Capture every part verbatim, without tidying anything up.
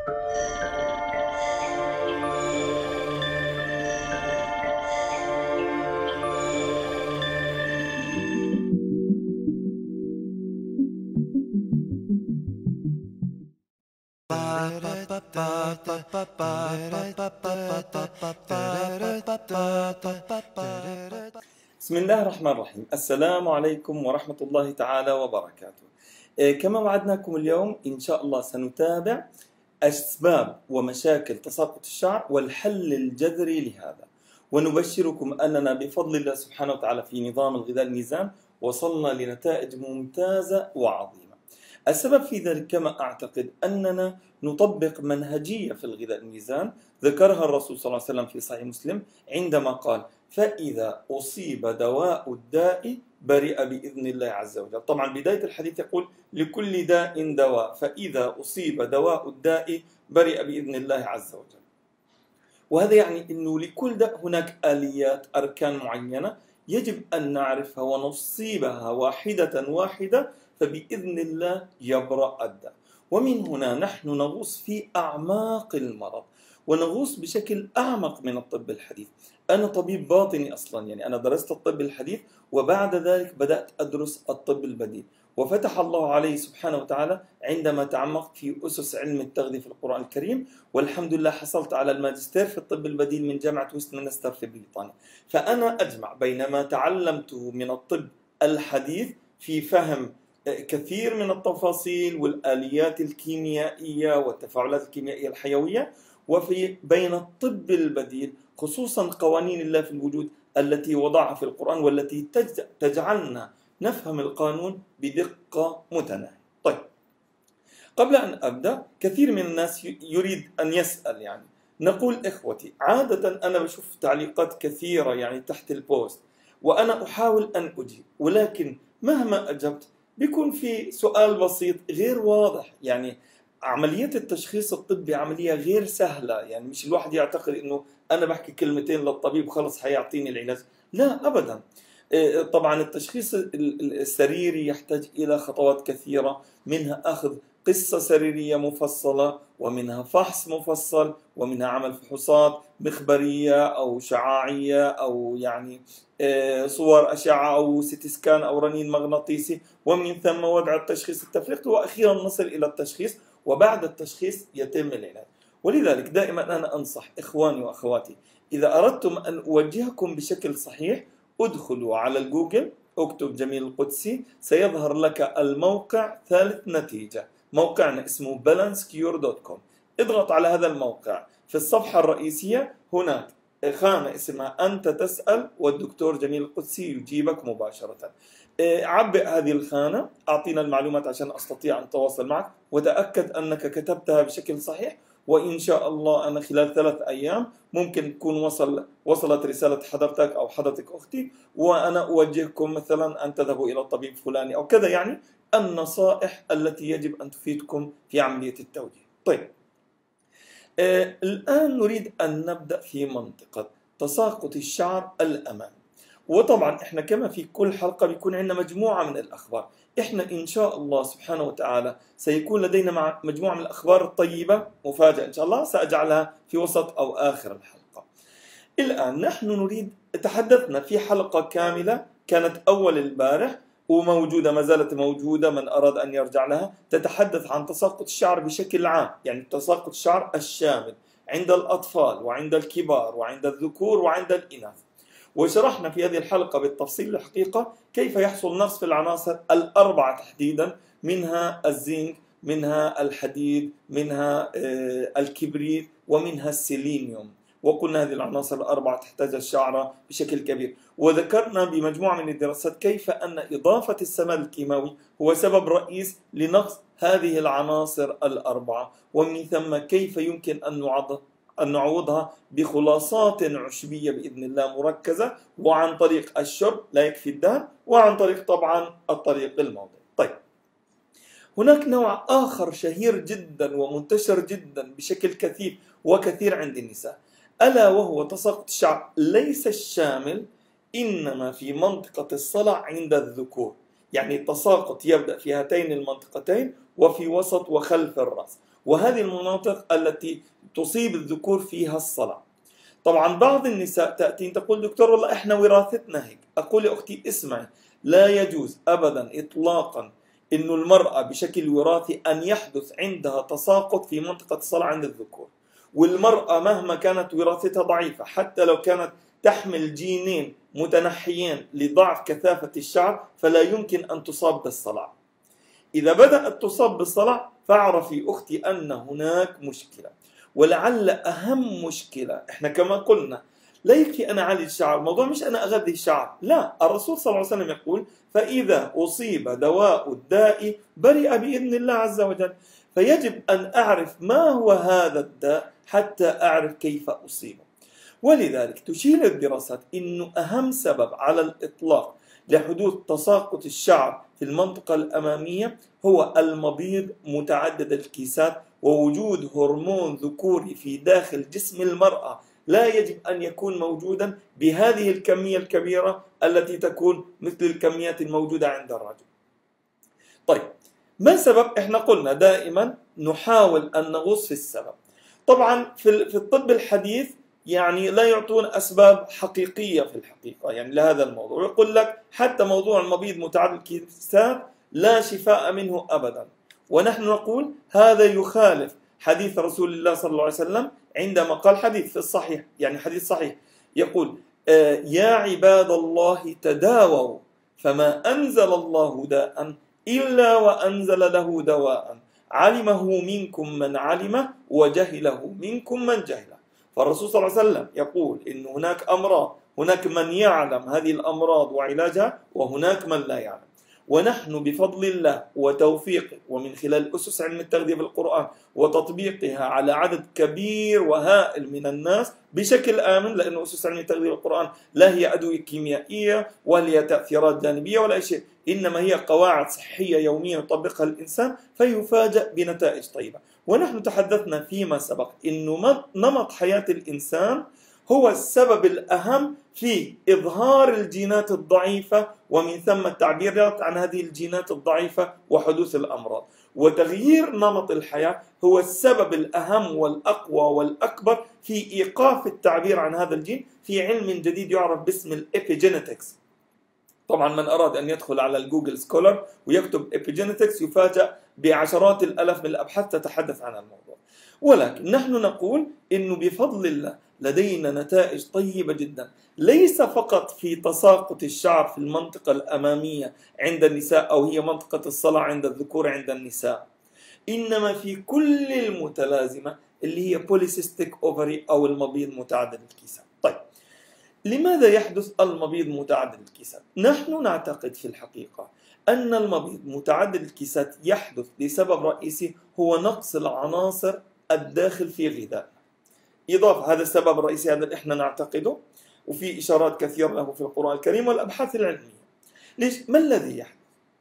بسم الله الرحمن الرحيم. السلام عليكم ورحمة الله تعالى وبركاته. كما وعدناكم اليوم إن شاء الله سنتابع أسباب ومشاكل تساقط الشعر والحل الجذري لهذا، ونبشركم أننا بفضل الله سبحانه وتعالى في نظام الغذاء الميزان وصلنا لنتائج ممتازة وعظيمة. السبب في ذلك كما أعتقد أننا نطبق منهجية في الغذاء الميزان ذكرها الرسول صلى الله عليه وسلم في صحيح مسلم عندما قال: فإذا أصيب دواء الداء برئ بإذن الله عز وجل. طبعا بداية الحديث يقول: لكل داء دواء، فإذا أصيب دواء الداء برئ بإذن الله عز وجل. وهذا يعني أنه لكل داء هناك آليات أركان معينة يجب أن نعرفها ونصيبها واحدة واحدة، فبإذن الله يبرأ الداء. ومن هنا نحن نغوص في أعماق المرض ونغوص بشكل أعمق من الطب الحديث. أنا طبيب باطني أصلا، يعني أنا درست الطب الحديث وبعد ذلك بدأت أدرس الطب البديل، وفتح الله علي سبحانه وتعالى عندما تعمقت في أسس علم التغذية في القرآن الكريم، والحمد لله حصلت على الماجستير في الطب البديل من جامعة ويستمنستر في بريطانيا. فأنا أجمع بين ما تعلمته من الطب الحديث في فهم كثير من التفاصيل والآليات الكيميائية والتفاعلات الكيميائية الحيوية، وفي بين الطب البديل خصوصا قوانين الله في الوجود التي وضعها في القرآن والتي تجعلنا نفهم القانون بدقة متناهية. طيب، قبل أن أبدأ، كثير من الناس يريد أن يسأل، يعني نقول إخوتي، عادة أنا بشوف تعليقات كثيرة يعني تحت البوست وأنا أحاول أن أجيب، ولكن مهما أجبت بيكون في سؤال بسيط غير واضح. يعني عملية التشخيص الطبي عملية غير سهلة، يعني مش الواحد يعتقد إنه أنا بحكي كلمتين للطبيب خلص حيعطيني العلاج، لا أبدا. طبعا التشخيص السريري يحتاج إلى خطوات كثيرة، منها أخذ قصة سريرية مفصلة، ومنها فحص مفصل، ومنها عمل فحوصات مخبرية أو شعاعية أو يعني صور أشعة أو سيتي سكان أو رنين مغناطيسي، ومن ثم وضع التشخيص التفريقي، وأخيرا نصل إلى التشخيص، وبعد التشخيص يتم العلاج. ولذلك دائما أنا أنصح إخواني وأخواتي، إذا أردتم أن أوجهكم بشكل صحيح ادخلوا على الجوجل، اكتب جميل القدسي، سيظهر لك الموقع ثالث نتيجة. موقعنا اسمه بالانس كيور دوت كوم. اضغط على هذا الموقع، في الصفحة الرئيسية هناك خانة اسمها أنت تسأل، والدكتور جميل القدسي يجيبك مباشرة. عبئ هذه الخانة، أعطينا المعلومات عشان أستطيع أن أتواصل معك، وتأكد أنك كتبتها بشكل صحيح، وإن شاء الله أنا خلال ثلاث أيام ممكن تكون وصل وصلت رسالة حضرتك أو حضرتك أختي، وأنا أوجهكم مثلا أن تذهبوا إلى الطبيب فلاني أو كذا، يعني النصائح التي يجب أن تفيدكم في عملية التوجيه. طيب، آه الآن نريد أن نبدأ في منطقة تساقط الشعر الأمامي. وطبعا احنا كما في كل حلقة بيكون عندنا مجموعة من الأخبار. احنا إن شاء الله سبحانه وتعالى سيكون لدينا مع مجموعة من الأخبار الطيبة مفاجأة إن شاء الله، سأجعلها في وسط أو آخر الحلقة. الآن نحن نريد، تحدثنا في حلقة كاملة كانت أول البارح وموجودة ما زالت موجودة، من أراد أن يرجع لها، تتحدث عن تساقط الشعر بشكل عام، يعني تساقط الشعر الشامل عند الأطفال وعند الكبار وعند الذكور وعند الإناث. وشرحنا في هذه الحلقة بالتفصيل الحقيقة كيف يحصل نقص في العناصر الأربعة تحديدا، منها الزنك، منها الحديد، منها الكبريت، ومنها السيلينيوم. وقلنا هذه العناصر الأربعة تحتاج الشعر بشكل كبير. وذكرنا بمجموعة من الدراسات كيف أن إضافة السماد الكيماوي هو سبب رئيس لنقص هذه العناصر الأربعة، ومن ثم كيف يمكن أن نعوض أن نعوضها بخلاصات عشبية بإذن الله مركزة، وعن طريق الشرب لا يكفي الدهن، وعن طريق طبعا الطريق الموضعي. طيب، هناك نوع آخر شهير جدا ومنتشر جدا بشكل كثيف وكثير عند النساء، ألا وهو تساقط الشعر ليس الشامل، إنما في منطقة الصلع عند الذكور. يعني التساقط يبدأ في هاتين المنطقتين وفي وسط وخلف الرأس. وهذه المناطق التي تصيب الذكور فيها الصلع. طبعا بعض النساء تأتي تقول دكتور والله احنا وراثتنا هيك. أقول يا أختي اسمعي، لا يجوز أبدا إطلاقا إنه المرأة بشكل وراثي أن يحدث عندها تساقط في منطقة الصلع عند الذكور. والمرأة مهما كانت وراثتها ضعيفة، حتى لو كانت تحمل جينين متنحيين لضعف كثافة الشعر، فلا يمكن أن تصاب بالصلع. إذا بدأت تصاب بالصلع فاعرفي أختي أن هناك مشكلة، ولعل أهم مشكلة إحنا كما قلنا لا يكفي أنا أعالج الشعر، الموضوع مش أنا أغذي الشعر، لا، الرسول صلى الله عليه وسلم يقول فإذا أصيب دواء الداء برئ بإذن الله عز وجل. فيجب أن أعرف ما هو هذا الداء حتى أعرف كيف أصيبه. ولذلك تشير الدراسات أنه أهم سبب على الإطلاق لحدوث تساقط الشعر في المنطقة الأمامية هو المبيض متعدد الكيسات، ووجود هرمون ذكوري في داخل جسم المرأة لا يجب أن يكون موجودا بهذه الكمية الكبيرة التي تكون مثل الكميات الموجودة عند الرجل. طيب ما السبب؟ احنا قلنا دائما نحاول أن نغوص في السبب. طبعا في الطب الحديث يعني لا يعطون أسباب حقيقية في الحقيقة يعني لهذا الموضوع، يقول لك حتى موضوع المبيض متعدد الكيسات لا شفاء منه أبدا، ونحن نقول هذا يخالف حديث رسول الله صلى الله عليه وسلم عندما قال حديث في الصحيح، يعني حديث صحيح يقول آه يا عباد الله تداووا فما أنزل الله داء إلا وأنزل له دواء علمه منكم من علمه وجهله منكم من جهله. فالرسول صلى الله عليه وسلم يقول إن هناك أمراض، هناك من يعلم هذه الأمراض وعلاجها وهناك من لا يعلم. ونحن بفضل الله وتوفيقه ومن خلال أسس علم التغذية بالقرآن وتطبيقها على عدد كبير وهائل من الناس بشكل آمن، لأن أسس علم التغذية بالقرآن لا هي أدوية كيميائية ولا هي تأثيرات جانبية ولا شيء، إنما هي قواعد صحية يومية يطبقها الإنسان فيفاجأ بنتائج طيبة. ونحن تحدثنا فيما سبق إنه نمط حياة الإنسان هو السبب الأهم في إظهار الجينات الضعيفة ومن ثم التعبيرات عن هذه الجينات الضعيفة وحدوث الأمراض. وتغيير نمط الحياة هو السبب الأهم والأقوى والأكبر في إيقاف التعبير عن هذا الجين في علم جديد يعرف باسم الإبيجينيتكس. طبعا من أراد أن يدخل على الجوجل سكولر ويكتب إبيجينيتكس يفاجأ بعشرات الألاف من الأبحاث تتحدث عن الموضوع. ولكن نحن نقول إنه بفضل الله لدينا نتائج طيبة جدا، ليس فقط في تساقط الشعر في المنطقة الأمامية عند النساء أو هي منطقة الصلع عند الذكور عند النساء، إنما في كل المتلازمة اللي هي بوليسيستيك أوفري أو المبيض متعدد الكيسات. طيب لماذا يحدث المبيض متعدد الكيسات؟ نحن نعتقد في الحقيقة أن المبيض متعدد الكيسات يحدث لسبب رئيسي هو نقص العناصر الداخل في غذائنا. إضافة هذا السبب الرئيسي هذا اللي إحنا نعتقده، وفي إشارات كثيرة له في القرآن الكريم والأبحاث العلمية. ليش؟ ما الذي يحدث؟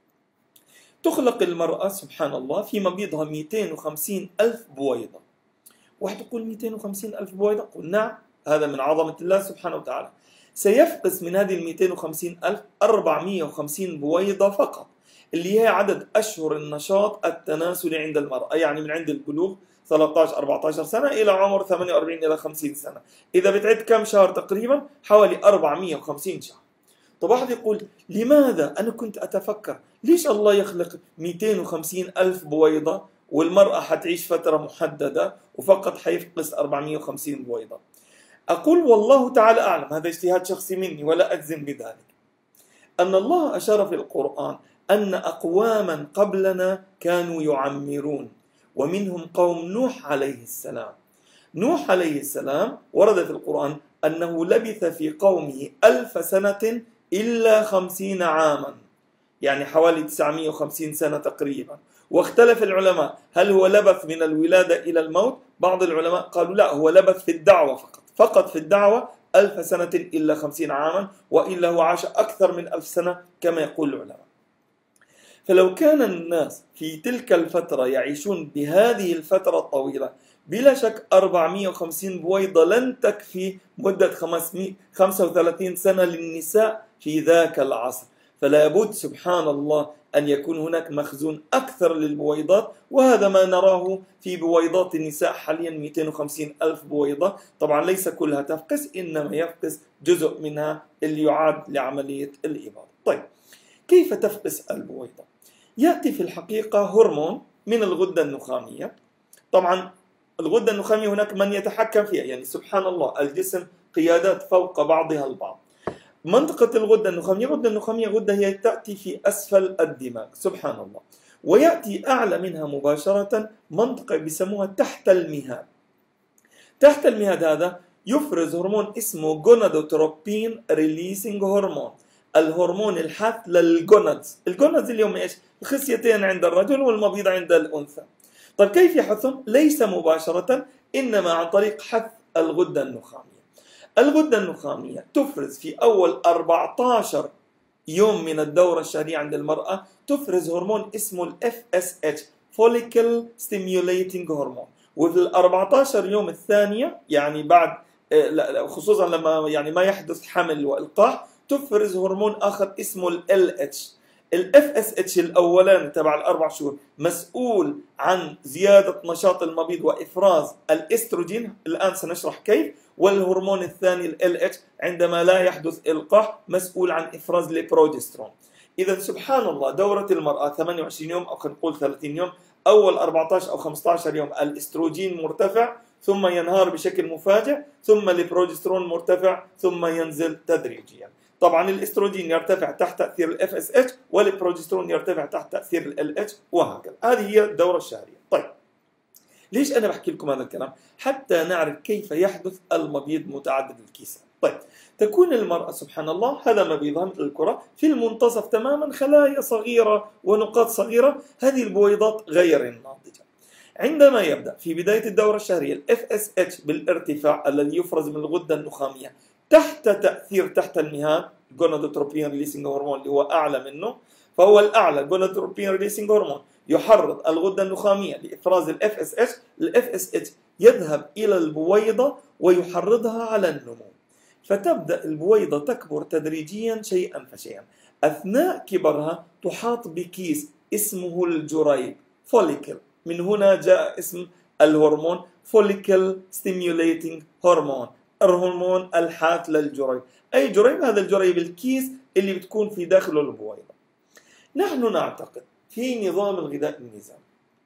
تخلق المرأة سبحان الله في مبيضها مئتين وخمسين ألف بويضة. واحد يقول مئتين وخمسين ألف بويضة؟ قل نعم، هذا من عظمة الله سبحانه وتعالى. سيفقس من هذه المئتين وخمسين ألف أربعمئة وخمسين بويضة فقط، اللي هي عدد أشهر النشاط التناسلي عند المرأة، يعني من عند البلوغ ثلاثة عشر أربعة عشر سنة إلى عمر ثمانية وأربعين إلى خمسين سنة. إذا بتعد كم شهر تقريبا؟ حوالي أربعمئة وخمسين شهر. طب واحد يقول لماذا؟ أنا كنت أتفكر ليش الله يخلق مئتين وخمسين ألف بويضة والمرأة حتعيش فترة محددة وفقط حيفقس أربعمئة وخمسين بويضة؟ أقول والله تعالى أعلم، هذا اجتهاد شخصي مني ولا أجزم بذلك، أن الله أشار في القرآن أن أقواما قبلنا كانوا يعمرون، ومنهم قوم نوح عليه السلام. نوح عليه السلام ورد في القرآن أنه لبث في قومه ألف سنة إلا خمسين عاما، يعني حوالي تسعمئة وخمسين سنة تقريبا. واختلف العلماء هل هو لبث من الولادة إلى الموت؟ بعض العلماء قالوا لا، هو لبث في الدعوة فقط فقط في الدعوة ألف سنة إلا خمسين عاما، وإلا هو عاش أكثر من ألف سنة كما يقول العلماء. فلو كان الناس في تلك الفترة يعيشون بهذه الفترة الطويلة بلا شك أربعمئة وخمسين بويضة لن تكفي مدة خمسة وثلاثين سنة للنساء في ذاك العصر. فلا بد سبحان الله أن يكون هناك مخزون أكثر للبويضات، وهذا ما نراه في بويضات النساء حاليا مئتين وخمسين ألف بويضة. طبعا ليس كلها تفقس، إنما يفقس جزء منها اللي يعاد لعملية الإباضة. طيب، كيف تفقس البويضة؟ يأتي في الحقيقة هرمون من الغدة النخامية. طبعا الغدة النخامية هناك من يتحكم فيها، يعني سبحان الله الجسم قيادات فوق بعضها البعض. منطقة الغدة النخامية، الغدة النخامية غدة هي تأتي في أسفل الدماغ سبحان الله، ويأتي أعلى منها مباشرة منطقة بيسموها تحت المهاد. تحت المهاد هذا يفرز هرمون اسمه جونادوتروبين ريليسينج هرمون، الهرمون الحث للجونادز. الجونادز اليوم ايش؟ الخصيتين عند الرجل والمبيض عند الأنثى. طيب كيف يحثهم؟ ليس مباشرة، إنما عن طريق حث الغدة النخامية. الغدة النخامية تفرز في أول أربعة عشر يوم من الدورة الشهرية عند المرأة تفرز هرمون اسمه ال إف إس إتش Follicle Stimulating Hormone، وفي ال أربعة عشر يوم الثانية يعني بعد خصوصا لما يعني ما يحدث حمل وإلقاح تفرز هرمون آخر اسمه ال إل إتش. ال إف إس إتش الأولاني تبع الأربع شهور مسؤول عن زيادة نشاط المبيض وإفراز الإستروجين، الآن سنشرح كيف. والهرمون الثاني ال إل إتش عندما لا يحدث إلقاح مسؤول عن إفراز البروجسترون. إذا سبحان الله دورة المرأة ثمانية وعشرين يوم أو خلينا نقول ثلاثين يوم، أول أربعة عشر أو خمسة عشر يوم الإستروجين مرتفع ثم ينهار بشكل مفاجئ، ثم البروجسترون مرتفع ثم ينزل تدريجيا. طبعا الاستروجين يرتفع تحت تأثير ال إف إس إتش والبروجسترون يرتفع تحت تأثير ال إل إتش وهكذا. هذه هي الدورة الشهرية. طيب ليش أنا بحكي لكم هذا الكلام؟ حتى نعرف كيف يحدث المبيض متعدد الكيسان. طيب تكون المرأة سبحان الله هذا مبيضها مثل الكرة، في المنتصف تماما خلايا صغيرة ونقاط صغيرة، هذه البويضات غير الناضجة. عندما يبدأ في بداية الدورة الشهرية ال إف إس إتش بالارتفاع الذي يفرز من الغدة النخامية تحت تأثير تحت المهاد جونادوتروبين ريليسينج هرمون اللي هو أعلى منه، فهو الأعلى جونادوتروبين ريليسينج هرمون يحرض الغدة النخامية لإفراز ال إف إس إتش. ال إف إس إتش يذهب إلى البويضة ويحرضها على النمو، فتبدأ البويضة تكبر تدريجيا شيئا فشيئا. أثناء كبرها تحاط بكيس اسمه الجريب فوليكل، من هنا جاء اسم الهرمون فوليكل ستيميوليتنج هرمون، الهرمون الحاث للجريب. أي جريب؟ هذا الجريب الكيس اللي بتكون في داخله البويضة. نحن نعتقد في نظام الغذاء النظام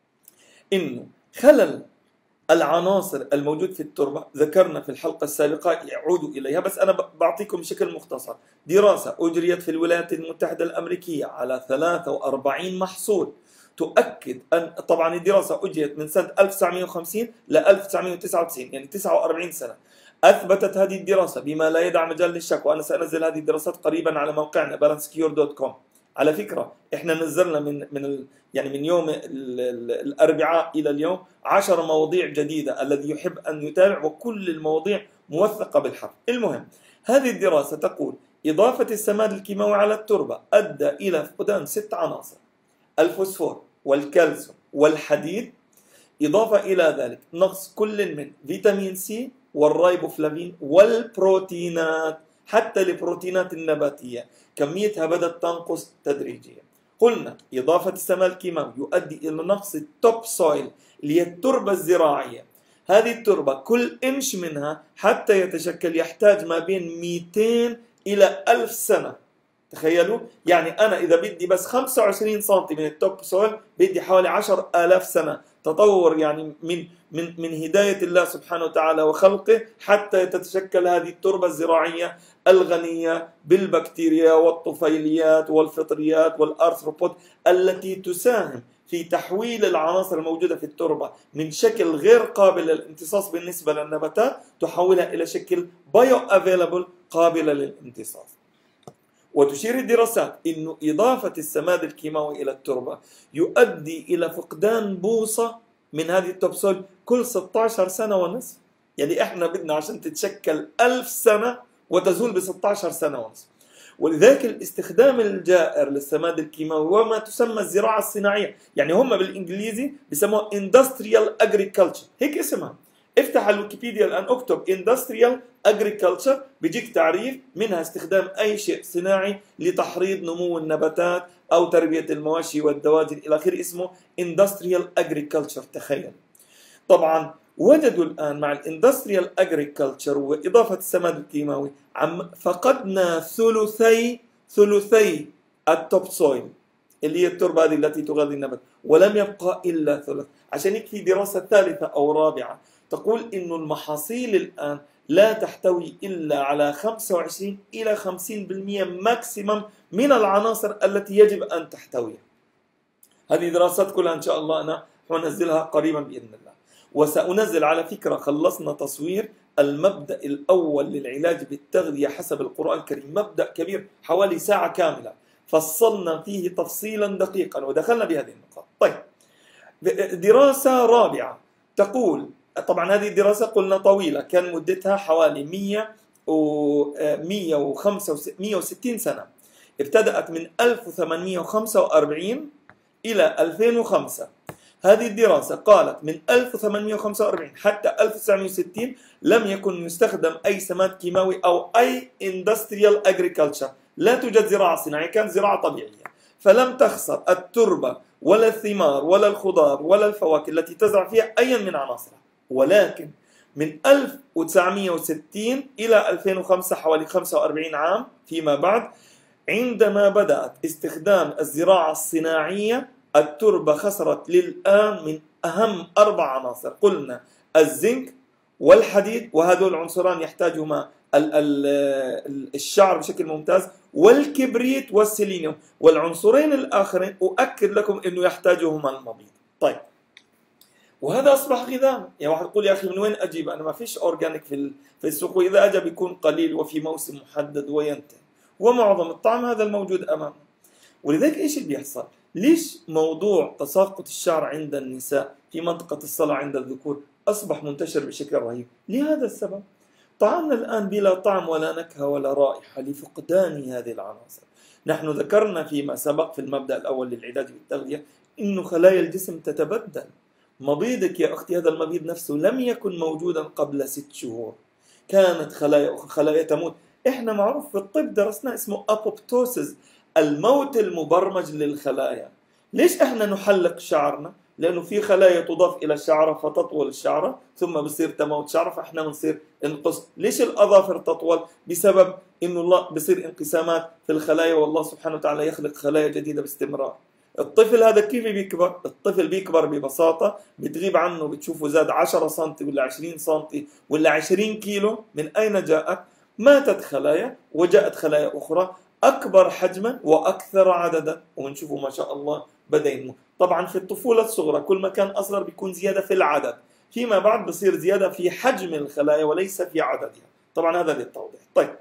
إنه خلل العناصر الموجود في التربة، ذكرنا في الحلقة السابقة يعودوا إليها بس أنا بعطيكم بشكل مختصر. دراسة أجريت في الولايات المتحدة الأمريكية على ثلاثة وأربعين محصول تؤكد أن، طبعا الدراسة أجريت من سنة ألف وتسعمئة وخمسين ل ألف وتسعمئة وتسعة وتسعين يعني تسعة وأربعين سنة. أثبتت هذه الدراسة بما لا يدع مجال للشك، وأنا سأنزل هذه الدراسات قريبا على موقعنا بالانس كيور دوت كوم. على فكرة احنا نزلنا من من ال يعني من يوم ال ال الأربعاء إلى اليوم عشر مواضيع جديدة، الذي يحب أن يتابع، وكل المواضيع موثقة بالحرف. المهم هذه الدراسة تقول إضافة السماد الكيماوي على التربة أدى إلى فقدان ست عناصر: الفوسفور والكالسيوم والحديد، إضافة إلى ذلك نقص كل من فيتامين سي والرايبوفلافين والبروتينات، حتى البروتينات النباتية كميتها بدأت تنقص تدريجيا. قلنا إضافة السماد الكيماوي يؤدي إلى نقص التوب سويل اللي هي التربة الزراعية. هذه التربة كل إنش منها حتى يتشكل يحتاج ما بين مئتين إلى ألف سنة. تخيلوا، يعني أنا إذا بدي بس خمسة وعشرين سنتي من التوب سويل بدي حوالي عشرة آلاف سنة تطور، يعني من من من هداية الله سبحانه وتعالى وخلقه حتى تتشكل هذه التربة الزراعية الغنية بالبكتيريا والطفيليات والفطريات والأرثروبود التي تساهم في تحويل العناصر الموجودة في التربة من شكل غير قابل للامتصاص بالنسبة للنباتات، تحولها إلى شكل بايو افيلابل قابلة للامتصاص. وتشير الدراسات إنه إضافة السماد الكيماوي إلى التربة يؤدي إلى فقدان بوصة من هذه التوبسول كل ستة عشر سنة ونصف. يعني إحنا بدنا عشان تتشكل ألف سنة وتزول ب ستة عشر سنة ونصف. ولذلك الاستخدام الجائر للسماد الكيماوي وما تسمى الزراعة الصناعية، يعني هم بالإنجليزي بيسموها industrial agriculture، هيك اسمها افتح الويكيبيديا الآن، اكتب Industrial Agriculture، بيجيك تعريف منها استخدام أي شيء صناعي لتحريض نمو النباتات أو تربية المواشي والدواجن إلى آخره، اسمه Industrial Agriculture. تخيل. طبعا وجدوا الآن مع الاندستريال اجريكلتشر وإضافة السماد الكيماوي عم فقدنا ثلثي ثلثي التوب سويل اللي هي التربة هذه التي تغذي النبات، ولم يبقى إلا ثلث. عشان هيك في دراسة ثالثة أو رابعة تقول إنه المحاصيل الآن لا تحتوي إلا على خمسة وعشرين إلى خمسين بالمئة ماكسيمم من العناصر التي يجب أن تحتويها. هذه دراسات كلها إن شاء الله أنا حنزلها قريبا بإذن الله. وسأنزل على فكرة، خلصنا تصوير المبدأ الأول للعلاج بالتغذية حسب القرآن الكريم، مبدأ كبير حوالي ساعة كاملة فصلنا فيه تفصيلا دقيقا ودخلنا بهذه النقاط. طيب، دراسة رابعة تقول، طبعا هذه الدراسة قلنا طويلة، كان مدتها حوالي مئة وستين سنة، ابتدأت من ألف وثمانمئة وخمسة وأربعين إلى ألفين وخمسة. هذه الدراسة قالت من ألف وثمانمئة وخمسة وأربعين حتى ألف وتسعمئة وستين لم يكن يستخدم أي سماد كيماوي أو أي industrial agriculture، لا توجد زراعة صناعية، كانت زراعة طبيعية، فلم تخسر التربة ولا الثمار ولا الخضار ولا الفواكه التي تزرع فيها أي من عناصرها. ولكن من ألف وتسعمئة وستين إلى ألفين وخمسة، حوالي خمسة وأربعين عام فيما بعد، عندما بدأت استخدام الزراعة الصناعية، التربة خسرت للآن من أهم أربع عناصر. قلنا الزنك والحديد، وهذول العنصران يحتاجهما الشعر بشكل ممتاز، والكبريت والسيلينيوم، والعنصرين الآخرين أؤكد لكم أنه يحتاجهما المبيض. طيب، وهذا أصبح غذاء. يعني واحد يقول يا أخي من وين أجيب؟ أنا ما فيش أورجانيك في في السوق، وإذا أجى بيكون قليل وفي موسم محدد وينتهي، ومعظم الطعم هذا الموجود أمامنا. ولذلك إيش اللي بيحصل؟ ليش موضوع تساقط الشعر عند النساء في منطقة الصلع عند الذكور أصبح منتشر بشكل رهيب؟ لهذا السبب. طعامنا الآن بلا طعم ولا نكهة ولا رائحة لفقدان هذه العناصر. نحن ذكرنا فيما سبق في المبدأ الأول للعلاج بالتغذية إنه خلايا الجسم تتبدل. مبيضك يا أختي، هذا المبيض نفسه لم يكن موجودا قبل ست شهور، كانت خلايا خلايا تموت. إحنا معروف في الطب درسنا اسمه أبوبتوسيس، الموت المبرمج للخلايا. ليش احنا نحلق شعرنا؟ لانه في خلايا تضاف الى الشعره فتطول الشعره ثم بصير تموت شعره، فاحنا بنصير نقص. ليش الاظافر تطول؟ بسبب انه الله بصير انقسامات في الخلايا، والله سبحانه وتعالى يخلق خلايا جديده باستمرار. الطفل هذا كيف بيكبر؟ الطفل بيكبر ببساطه، بتغيب عنه بتشوفه زاد عشرة سنتي ولا عشرين سنتي ولا عشرين كيلو. من اين جاءت؟ ماتت خلايا وجاءت خلايا اخرى أكبر حجما وأكثر عددا، ونشوفه ما شاء الله بدأ ينمو. طبعا في الطفولة الصغرى كل ما كان أصغر بيكون زيادة في العدد، فيما بعد بصير زيادة في حجم الخلايا وليس في عددها. طبعا هذا للتوضيح. طيب،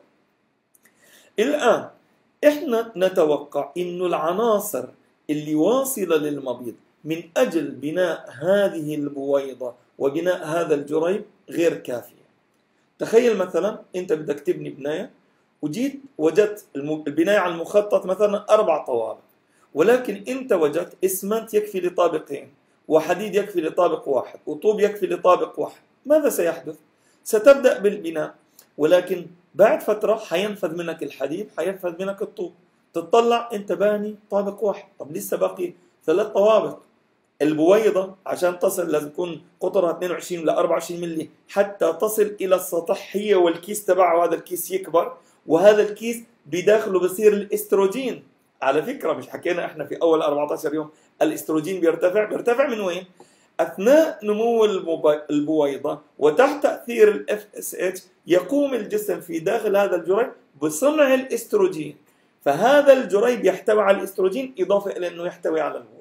الآن إحنا نتوقع إنه العناصر اللي واصلة للمبيض من أجل بناء هذه البويضة وبناء هذا الجريب غير كافية. تخيل مثلا أنت بدك تبني بناية وجيت وجدت البناية على المخطط مثلا أربع طوابق، ولكن أنت وجدت إسمنت يكفي لطابقين، وحديد يكفي لطابق واحد، وطوب يكفي لطابق واحد. ماذا سيحدث؟ ستبدأ بالبناء، ولكن بعد فترة حينفذ منك الحديد، حينفذ منك الطوب، تطلع أنت باني طابق واحد. طب لسه باقي ثلاث طوابق. البويضة عشان تصل لازم يكون قطرها اثنين وعشرين إلى أربعة وعشرين ملي حتى تصل إلى السطح، هي والكيس تبعها، وهذا الكيس يكبر، وهذا الكيس بداخله بصير الاستروجين. على فكرة مش حكينا احنا في أول أربعة عشر يوم الاستروجين بيرتفع؟ بيرتفع من وين؟ أثناء نمو البويضة وتحت تأثير ال إف إس إتش يقوم الجسم في داخل هذا الجريب بصنع الاستروجين، فهذا الجريب يحتوي على الاستروجين إضافة إلى أنه يحتوي على البويضة.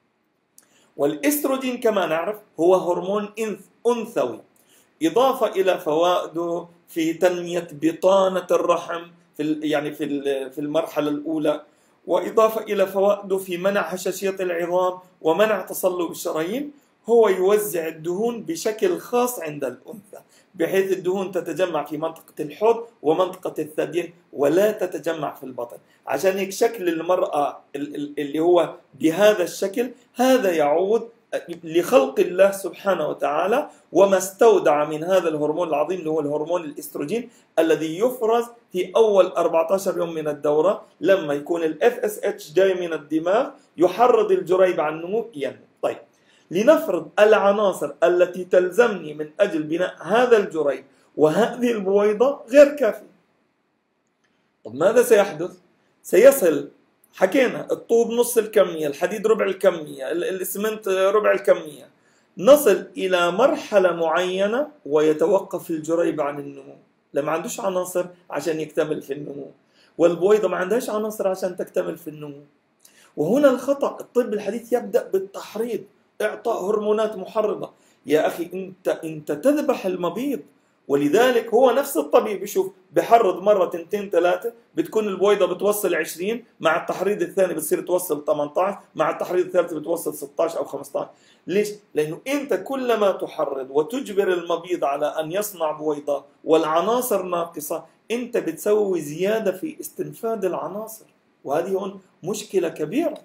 والاستروجين كما نعرف هو هرمون أنثوي، إضافة إلى فوائده في تنمية بطانة الرحم في يعني في في المرحلة الأولى، وإضافة إلى فوائده في منع هشاشية العظام ومنع تصلب الشرايين. هو يوزع الدهون بشكل خاص عند الأنثى، بحيث الدهون تتجمع في منطقة الحوض ومنطقة الثديين ولا تتجمع في البطن. عشان هيك شكل المرأة اللي هو بهذا الشكل هذا يعود لخلق الله سبحانه وتعالى، وما استودع من هذا الهرمون العظيم اللي هو الهرمون الاستروجين الذي يفرز في أول أربعة عشر يوم من الدورة، لما يكون ال إف إس إتش جاي من الدماغ يحرض الجريب على النمو ينمو. طيب لنفرض العناصر التي تلزمني من أجل بناء هذا الجريب وهذه البويضة غير كافية. طب ماذا سيحدث؟ سيصل، حكينا الطوب نص الكمية، الحديد ربع الكمية، الإسمنت ربع الكمية، نصل إلى مرحلة معينة ويتوقف الجريب عن النمو، لما عندوش عناصر عشان يكتمل في النمو، والبويضة ما عندهاش عناصر عشان تكتمل في النمو. وهنا الخطأ، الطب الحديث يبدأ بالتحريض، إعطاء هرمونات محرضة. يا أخي أنت أنت تذبح المبيض، ولذلك هو نفس الطبيب يشوف بحرض مرة تنتين ثلاثة بتكون البويضة بتوصل عشرين، مع التحريض الثاني بتصير توصل ثمانية عشر، مع التحريض الثالث بتوصل ستة عشر أو خمسة عشر. ليش؟ لأنه أنت كلما تحرض وتجبر المبيض على أن يصنع بويضة والعناصر ناقصة، أنت بتسوي زيادة في استنفاد العناصر، وهذه هون مشكلة كبيرة.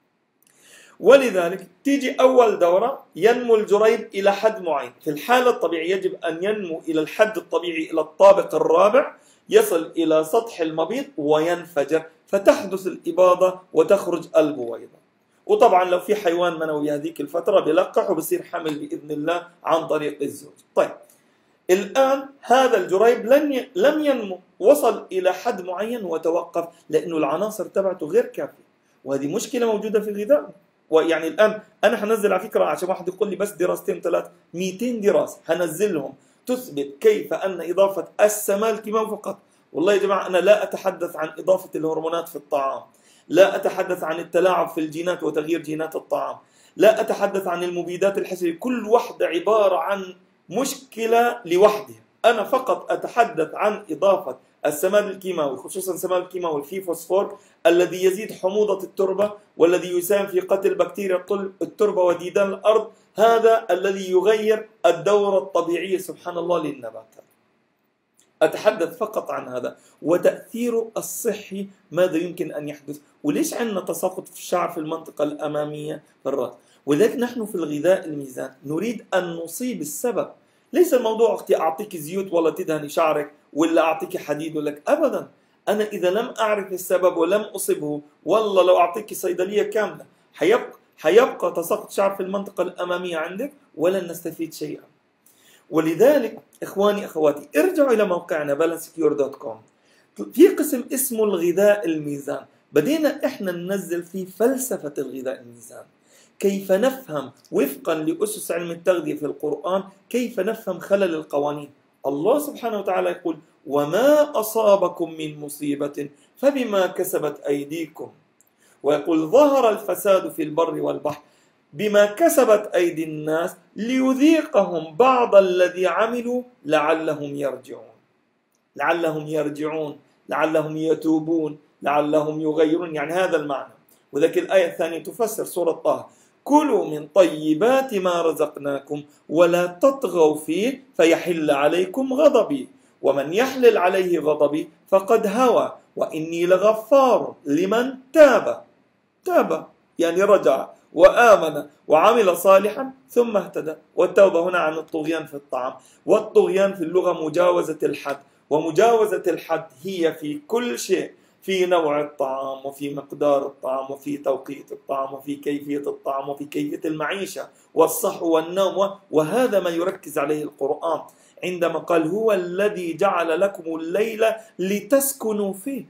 ولذلك تيجي أول دورة ينمو الجريب إلى حد معين، في الحالة الطبيعية يجب أن ينمو إلى الحد الطبيعي إلى الطابق الرابع، يصل إلى سطح المبيض وينفجر، فتحدث الإباضة وتخرج البويضة. وطبعا لو في حيوان منوي هذيك الفترة بيلقح وبصير حمل بإذن الله عن طريق الزوج. طيب الآن هذا الجريب لن لم ينمو، وصل إلى حد معين وتوقف لأنه العناصر تبعته غير كافية، وهذه مشكلة موجودة في الغذاء. ويعني الآن أنا حنزل على فكرة، عشان واحد يقول لي بس دراستين ثلاث، مئتين دراسة حنزلهم تثبت كيف أن إضافة السماد الكيماوي فقط. والله يا جماعة أنا لا أتحدث عن إضافة الهرمونات في الطعام، لا أتحدث عن التلاعب في الجينات وتغيير جينات الطعام، لا أتحدث عن المبيدات الحشرية، كل واحدة عبارة عن مشكلة لوحدها. أنا فقط أتحدث عن إضافة السماد الكيماوي، خصوصا السماد الكيماوي الفي فوسفور الذي يزيد حموضة التربة والذي يساهم في قتل بكتيريا التربة وديدان الأرض، هذا الذي يغير الدورة الطبيعية سبحان الله للنباتات. أتحدث فقط عن هذا وتأثيره الصحي، ماذا يمكن أن يحدث، وليش عندنا تساقط في الشعر في المنطقة الأمامية في الرأس. ولذلك نحن في الغذاء الميزان نريد أن نصيب السبب. ليس الموضوع أختي أعطيك زيوت ولا تدهني شعرك ولا أعطيك حديد ولك، أبدا. أنا إذا لم أعرف السبب ولم أصبه، والله لو أعطيك صيدلية كاملة حيبقى, حيبقى تساقط شعر في المنطقة الأمامية عندك ولن نستفيد شيئا. ولذلك إخواني أخواتي ارجعوا إلى موقعنا بالانس كيور دوت كوم، في قسم اسمه الغذاء الميزان، بدينا إحنا ننزل فيه فلسفة الغذاء الميزان، كيف نفهم وفقا لأسس علم التغذية في القرآن، كيف نفهم خلل القوانين. الله سبحانه وتعالى يقول وما أصابكم من مصيبة فبما كسبت أيديكم، ويقول ظهر الفساد في البر والبحر بما كسبت أيدي الناس ليذيقهم بعض الذي عملوا لعلهم يرجعون. لعلهم يرجعون، لعلهم يتوبون، لعلهم يغيرون، يعني هذا المعنى. وذلك الآية الثانية تفسر سورة طه كلوا من طيبات ما رزقناكم ولا تطغوا فيه فيحل عليكم غضبي ومن يحلل عليه غضبي فقد هوى وإني لغفار لمن تاب. تاب يعني رجع وآمن وعمل صالحا ثم اهتدى. والتوبة هنا عن الطغيان في الطعام، والطغيان في اللغة مجاوزة الحد، ومجاوزة الحد هي في كل شيء، في نوع الطعام وفي مقدار الطعام وفي توقيت الطعام وفي كيفية الطعام وفي كيفية المعيشة والصحو والنوم. وهذا ما يركز عليه القرآن عندما قال هو الذي جعل لكم الليل لتسكنوا فيه.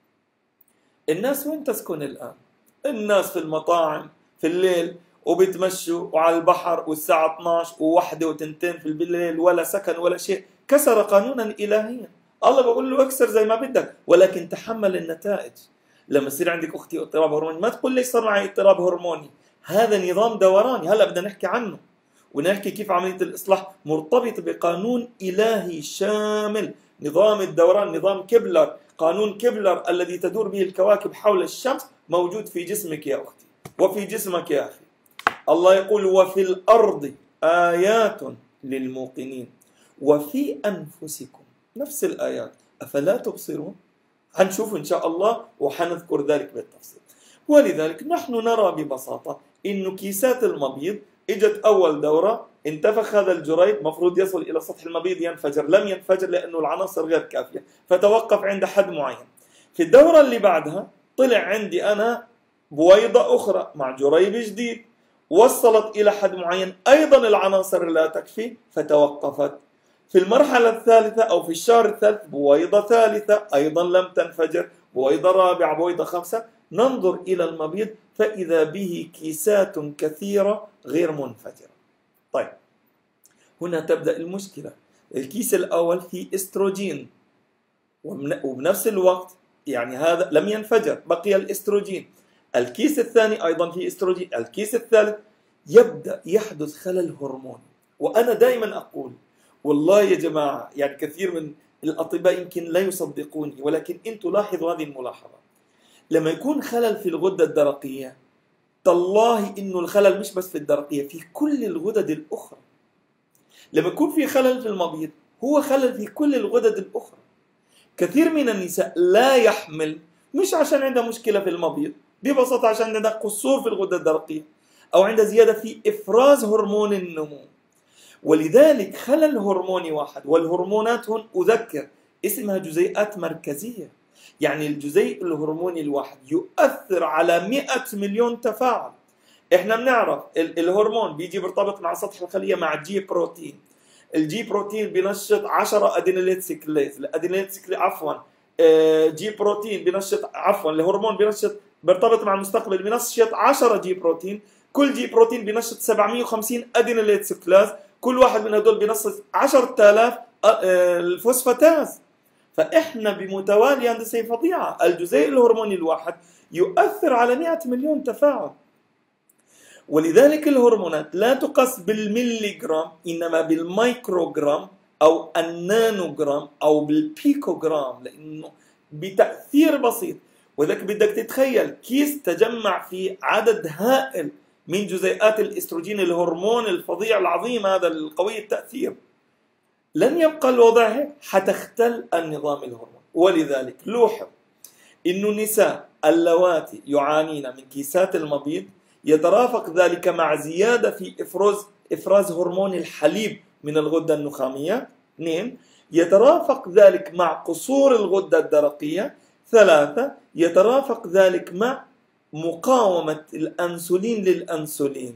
الناس وين تسكن الآن؟ الناس في المطاعم في الليل وبيتمشوا وعلى البحر والساعة اثني عشر وواحدة وتنتين في الليل، ولا سكن ولا شيء. كسر قانونا إلهيا، الله بقول له اكسر زي ما بدك ولكن تحمل النتائج. لما يصير عندك أختي اضطراب هرموني ما تقول لي صار معي اضطراب هرموني، هذا نظام دوراني هلا بدنا نحكي عنه ونحكي كيف عملية الإصلاح مرتبطة بقانون إلهي شامل. نظام الدوران، نظام كبلر، قانون كبلر الذي تدور به الكواكب حول الشمس موجود في جسمك يا أختي وفي جسمك يا أخي. الله يقول وفي الأرض آيات للموقنين وفي أنفسكم، نفس الآيات أفلا تبصرون. هنشوف إن شاء الله وحنذكر ذلك بالتفصيل. ولذلك نحن نرى ببساطة إنه كيسات المبيض اجت اول دوره انتفخ هذا الجريد، مفروض يصل الى سطح المبيض ينفجر، لم ينفجر لانه العناصر غير كافيه، فتوقف عند حد معين. في الدوره اللي بعدها طلع عندي انا بويضه اخرى مع جريب جديد، وصلت الى حد معين، ايضا العناصر لا تكفي فتوقفت. في المرحله الثالثه او في الشهر الثالث بويضه ثالثه ايضا لم تنفجر، بويضه رابعه، بويضه خمسه، ننظر الى المبيض فاذا به كيسات كثيره غير منفجره. طيب هنا تبدأ المشكلة. الكيس الأول فيه استروجين، وبنفس الوقت يعني هذا لم ينفجر، بقي الاستروجين. الكيس الثاني أيضا فيه استروجين. الكيس الثالث يبدأ يحدث خلل هرموني. وأنا دائما أقول والله يا جماعة، يعني كثير من الأطباء يمكن لا يصدقوني، ولكن أنتم لاحظوا هذه الملاحظة. لما يكون خلل في الغدة الدرقية، تالله إنه الخلل مش بس في الدرقية، في كل الغدد الأخرى. لما يكون في خلل في المبيض هو خلل في كل الغدد الأخرى. كثير من النساء لا يحمل مش عشان عندها مشكلة في المبيض، ببساطة عشان عندها قصور في الغدة الدرقية أو عندها زيادة في إفراز هرمون النمو. ولذلك خلل هرموني واحد، والهرمونات هون أذكر اسمها جزيئات مركزية، يعني الجزيء الهرموني الواحد يؤثر على مئة مليون تفاعل. احنا بنعرف الهرمون بيجي بيرتبط مع سطح الخليه مع جي بروتين، الجي بروتين بينشط عشرة ادينيليت سيكليز، الادينيليت سيكليز عفوا جي بروتين بينشط عفوا الهرمون بينشط بيرتبط مع المستقبل بينشط عشرة جي بروتين، كل جي بروتين بينشط سبعمئة وخمسين ادينيليت سيكلاز، كل واحد من هدول بينشط عشرة آلاف الفوسفاتاز. فاحنا بمتوالي هندسه فظيعه، الجزيء الهرموني الواحد يؤثر على مئة مليون تفاعل. ولذلك الهرمونات لا تقاس بالمليغرام إنما بالميكروغرام أو النانوغرام أو بالبيكوغرام، لأنه بتأثير بسيط. وذلك بدك تتخيل كيس تجمع فيه عدد هائل من جزيئات الاستروجين، الهرمون الفظيع العظيم هذا القوي التأثير. لن يبقى الوضع هيك، حتختل النظام الهرموني. ولذلك لوحظ إنه النساء اللواتي يعانين من كيسات المبيض يترافق ذلك مع زيادة في إفراز إفراز هرمون الحليب من الغدة النخامية. اثنين، يترافق ذلك مع قصور الغدة الدرقية. ثلاثة، يترافق ذلك مع مقاومة الأنسولين للأنسولين.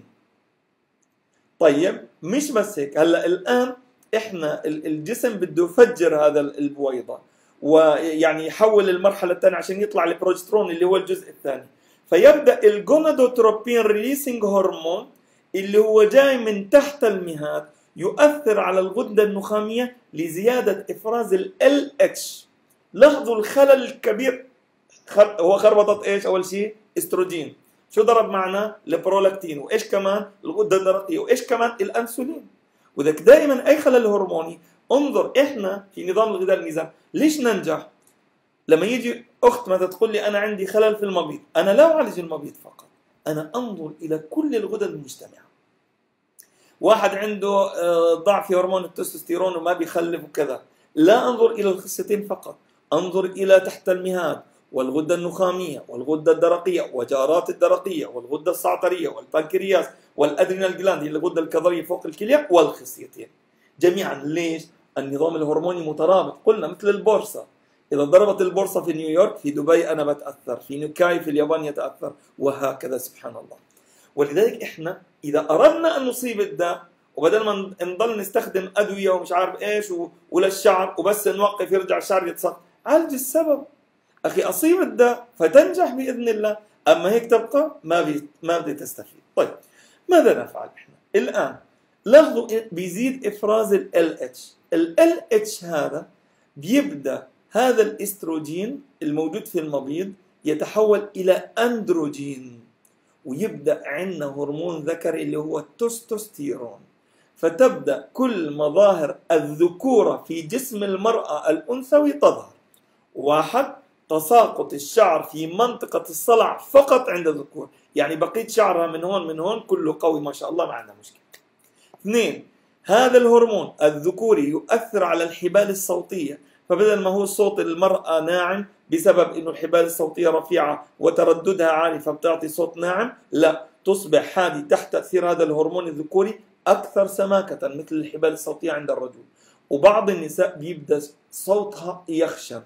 طيب مش بس هيك، هلا الآن إحنا الجسم بده يفجر هذا البويضة، ويعني يحول المرحلة الثانية عشان يطلع البروجسترون اللي هو الجزء الثاني. فيبدأ الجونادوتروبين ريليسنج هرمون اللي هو جاي من تحت المهاد يؤثر على الغدة النخامية لزيادة إفراز ال إل إتش. لاحظوا الخلل الكبير، هو خربطت إيش؟ أول شيء استروجين، شو ضرب معنا؟ البرولاكتين، وإيش كمان؟ الغدة الدرقية، وإيش كمان؟ الأنسولين. وذلك دائما أي خلل هرموني انظر إحنا في نظام الغذاء الميزان ليش ننجح؟ لما يجي أخت مثلا تقول لي أنا عندي خلل في المبيض، أنا لا أعالج المبيض فقط، أنا أنظر إلى كل الغدد المجتمعة. واحد عنده ضعف في هرمون التستوستيرون وما بيخلف وكذا، لا أنظر إلى الخصيتين فقط، أنظر إلى تحت المهاد والغدة النخامية والغدة الدرقية وجارات الدرقية والغدة الصعترية والبنكرياس والأدرينال جلاند هي الغدة الكظرية فوق الكلية والخصيتين جميعا. ليش؟ النظام الهرموني مترابط، قلنا مثل البورصة، إذا ضربت البورصة في نيويورك في دبي أنا بتأثر، في نوكاي في اليابان يتأثر، وهكذا سبحان الله. ولذلك إحنا إذا أردنا أن نصيب الداء وبدل ما نضل نستخدم أدوية ومش عارف إيش وللشعر وبس نوقف يرجع الشعر يتصق، عالج السبب أخي، أصيب الداء فتنجح بإذن الله. أما هيك تبقى ما بي ما بدي تستفيد. طيب ماذا نفعل إحنا الآن؟ لاحظوا بيزيد إفراز ال إل إتش. ال إل إتش هذا بيبدأ هذا الاستروجين الموجود في المبيض يتحول إلى أندروجين، ويبدأ عندنا هرمون ذكري اللي هو التستوستيرون. فتبدأ كل مظاهر الذكورة في جسم المرأة الأنثوي تظهر. واحد، تساقط الشعر في منطقة الصلع فقط عند الذكور، يعني بقيت شعرها من هون من هون كله قوي ما شاء الله ما عندها مشكلة. اثنين، هذا الهرمون الذكوري يؤثر على الحبال الصوتية، فبدل ما هو صوت المرأة ناعم بسبب إنه الحبال الصوتية رفيعة وترددها عالي فبتعطي صوت ناعم، لا، تصبح هذه تحت تأثير هذا الهرمون الذكوري أكثر سماكة مثل الحبال الصوتية عند الرجل. وبعض النساء بيبدأ صوتها يخشن.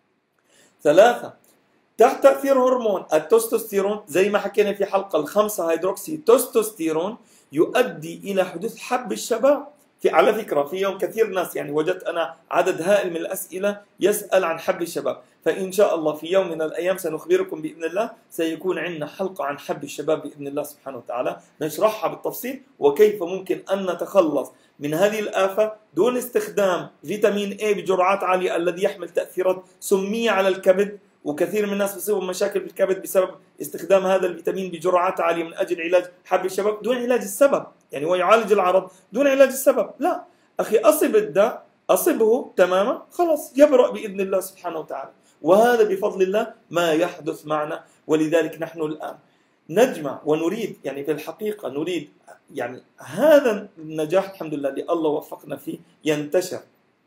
ثلاثة، تحت تأثير هرمون التستوستيرون زي ما حكينا في حلقة الخمسة هيدروكسي تستوستيرون يؤدي إلى حدوث حب الشباب. في على فكرة في يوم كثير ناس يعني وجدت أنا عدد هائل من الأسئلة يسأل عن حب الشباب، فإن شاء الله في يوم من الأيام سنخبركم بإذن الله سيكون عندنا حلقة عن حب الشباب بإذن الله سبحانه وتعالى نشرحها بالتفصيل وكيف ممكن أن نتخلص من هذه الآفة دون استخدام فيتامين A بجرعات عالية الذي يحمل تأثيرات سمية على الكبد، وكثير من الناس بيصيبوا مشاكل بالكبد بسبب استخدام هذا الفيتامين بجرعات عالية من أجل علاج حب الشباب دون علاج السبب. يعني هو يعالج العرض دون علاج السبب. لا أخي، أصب الداء أصبه تماما خلاص يبرأ بإذن الله سبحانه وتعالى، وهذا بفضل الله ما يحدث معنا. ولذلك نحن الآن نجمع ونريد يعني في الحقيقة نريد يعني هذا النجاح الحمد لله اللي الله وفقنا فيه ينتشر.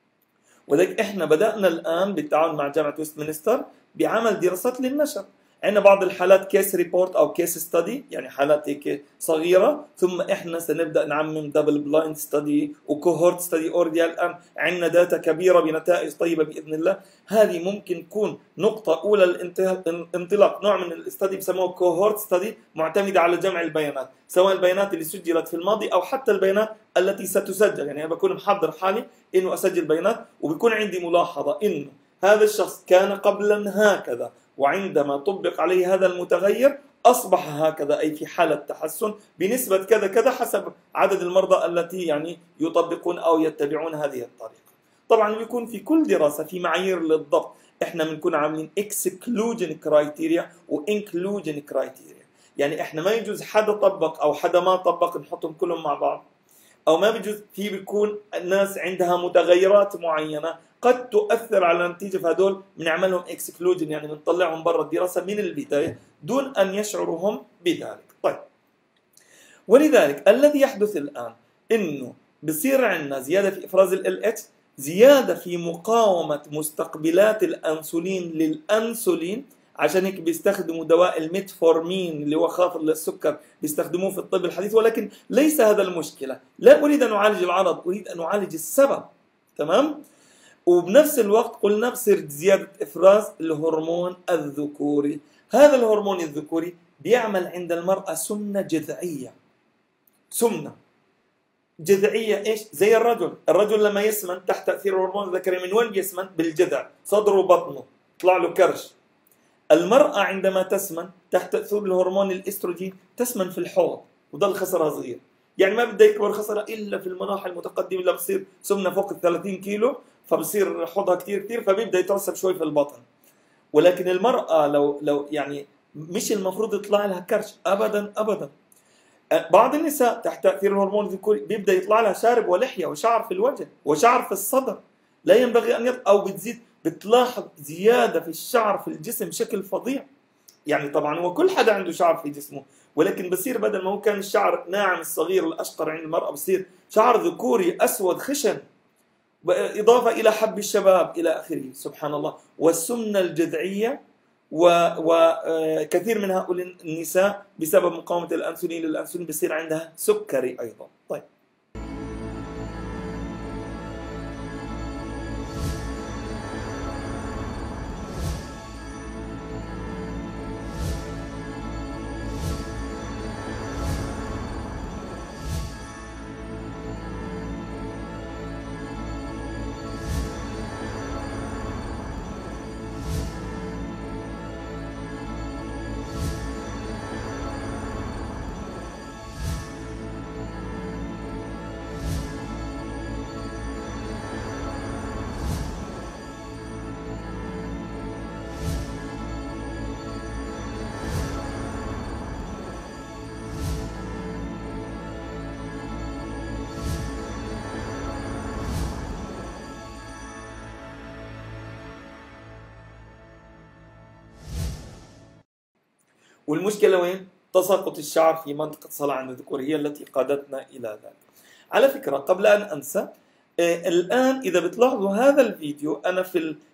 وذلك احنا بدأنا الآن بالتعاون مع جامعة ويستمنستر بعمل دراسات للنشر. عندنا بعض الحالات كيس ريبورت أو كيس ستادي، يعني حالات هيك صغيرة، ثم احنا سنبدأ نعمم دبل بلايند ستادي وكوهورت ستادي. أوردي الآن عندنا داتا كبيرة بنتائج طيبة بإذن الله. هذه ممكن تكون نقطة أولى للانطلاق نوع من الاستادي بسموه كوهورت ستادي، معتمدة على جمع البيانات، سواء البيانات اللي سجلت في الماضي أو حتى البيانات التي ستسجل. يعني أنا بكون محضر حالي إنه أسجل بيانات وبيكون عندي ملاحظة إنه هذا الشخص كان قبلا هكذا، وعندما طبق عليه هذا المتغير أصبح هكذا، أي في حالة تحسن بنسبة كذا كذا حسب عدد المرضى التي يعني يطبقون أو يتبعون هذه الطريقة. طبعا بيكون في كل دراسة في معايير للضبط، احنا بنكون عاملين exclusion criteria و inclusion criteria. يعني احنا ما يجوز حدا طبق أو حدا ما طبق نحطهم كلهم مع بعض، أو ما بيجوز في بيكون الناس عندها متغيرات معينة قد تؤثر على النتيجة، فهدول بنعملهم اكسكلوجن، يعني بنطلعهم برا الدراسة من البداية دون أن يشعروا هم بذلك. طيب، ولذلك الذي يحدث الآن إنه بصير عندنا زيادة في إفراز ال إتش، زيادة في مقاومة مستقبلات الأنسولين للأنسولين. عشان هيك بيستخدموا دواء الميتفورمين اللي هو خافض للسكر، بيستخدموه في الطب الحديث، ولكن ليس هذا المشكلة. لا أريد أن أعالج العرض، أريد أن أعالج السبب. تمام؟ وبنفس الوقت قلنا بصير زيادة إفراز الهرمون الذكوري. هذا الهرمون الذكوري بيعمل عند المرأة سمنة جذعية. سمنة جذعية إيش؟ زي الرجل، الرجل لما يسمن تحت تأثير الهرمون الذكري من وين بيسمن؟ بالجذع، صدره وبطنه طلع له كرش. المرأة عندما تسمن تحت تأثير الهرمون الإستروجين تسمن في الحوض وضل خصرها صغير، يعني ما بدها يكبر خصرها إلا في المراحل المتقدمة اللي بصير سمنة فوق ال ثلاثين كيلو، فبصير حوضها كتير كتير فبيبدأ يترسب شوي في البطن. ولكن المرأة لو لو يعني مش المفروض يطلع لها كرش أبدا أبدا. بعض النساء تحت تأثير الهرمون الذكوري بيبدأ يطلع لها شارب ولحية وشعر في الوجه وشعر في الصدر لا ينبغي أن يطلع، أو بتزيد بتلاحظ زيادة في الشعر في الجسم بشكل فظيع. يعني طبعا هو كل حدا عنده شعر في جسمه، ولكن بصير بدل ما هو كان الشعر ناعم الصغير الأشقر عند المرأة بصير شعر ذكوري أسود خشن، إضافة إلى حب الشباب إلى آخره. سبحان الله. والسمنة الجذعية وكثير من هؤلاء النساء بسبب مقاومة الأنسولين للأنسولين بصير عندها سكري أيضا. طيب، والمشكلة وين؟ تساقط الشعر في منطقة صلع عند الذكور هي التي قادتنا إلى ذلك. على فكرة قبل أن أنسى، آه الآن إذا بتلاحظوا هذا الفيديو أنا في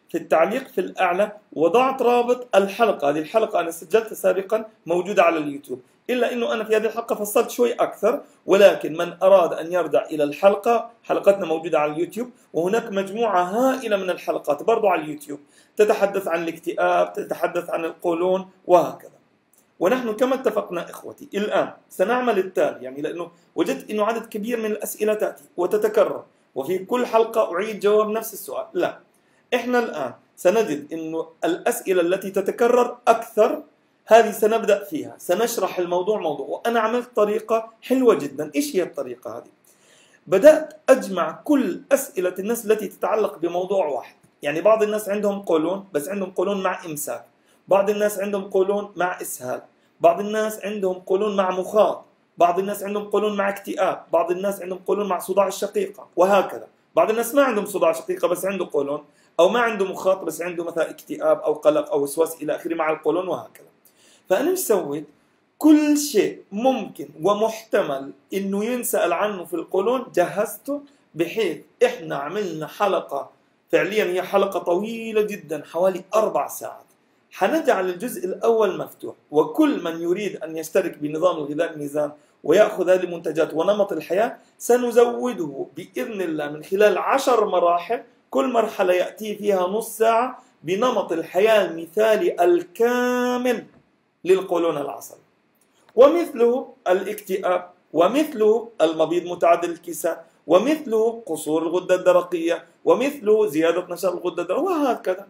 في التعليق في الأعلى وضعت رابط الحلقة. هذه الحلقة أنا سجلتها سابقا موجودة على اليوتيوب، إلا أنه أنا في هذه الحلقة فصلت شوي أكثر، ولكن من أراد أن يرجع إلى الحلقة، حلقتنا موجودة على اليوتيوب، وهناك مجموعة هائلة من الحلقات برضو على اليوتيوب تتحدث عن الاكتئاب، تتحدث عن القولون وهكذا. ونحن كما اتفقنا إخوتي الآن سنعمل التالي، يعني لأنه وجدت أنه عدد كبير من الأسئلة تأتي وتتكرر وفي كل حلقة أعيد جواب نفس السؤال، لا، إحنا الآن سنجد أنه الأسئلة التي تتكرر أكثر هذه سنبدأ فيها، سنشرح الموضوع موضوع. وأنا عملت طريقة حلوة جدا. إيش هي الطريقة هذه؟ بدأت أجمع كل أسئلة الناس التي تتعلق بموضوع واحد. يعني بعض الناس عندهم قولون بس عندهم قولون مع إمساك، بعض الناس عندهم قولون مع إسهال، بعض الناس عندهم قولون مع مخاط، بعض الناس عندهم قولون مع اكتئاب، بعض الناس عندهم قولون مع صداع الشقيقة وهكذا. بعض الناس ما عندهم صداع شقيقة بس عنده قولون، أو ما عنده مخاط بس عنده مثلا اكتئاب أو قلق أو وسواس إلى آخره مع القولون وهكذا. فأنا إيش سويت؟ كل شيء ممكن ومحتمل إنه ينسأل عنه في القولون جهزته، بحيث إحنا عملنا حلقة فعليا هي حلقة طويلة جدا حوالي أربع ساعات. حنجعل الجزء الأول مفتوح، وكل من يريد أن يشترك بنظام الغذاء الميزان ويأخذ هذه المنتجات ونمط الحياة سنزوده بإذن الله من خلال عشر مراحل، كل مرحلة يأتي فيها نص ساعة بنمط الحياة المثالي الكامل للقولون العصبي، ومثله الاكتئاب، ومثله المبيض متعدد الكيسات، ومثله قصور الغدة الدرقية، ومثله زيادة نشاط الغدة الدرقية وهكذا.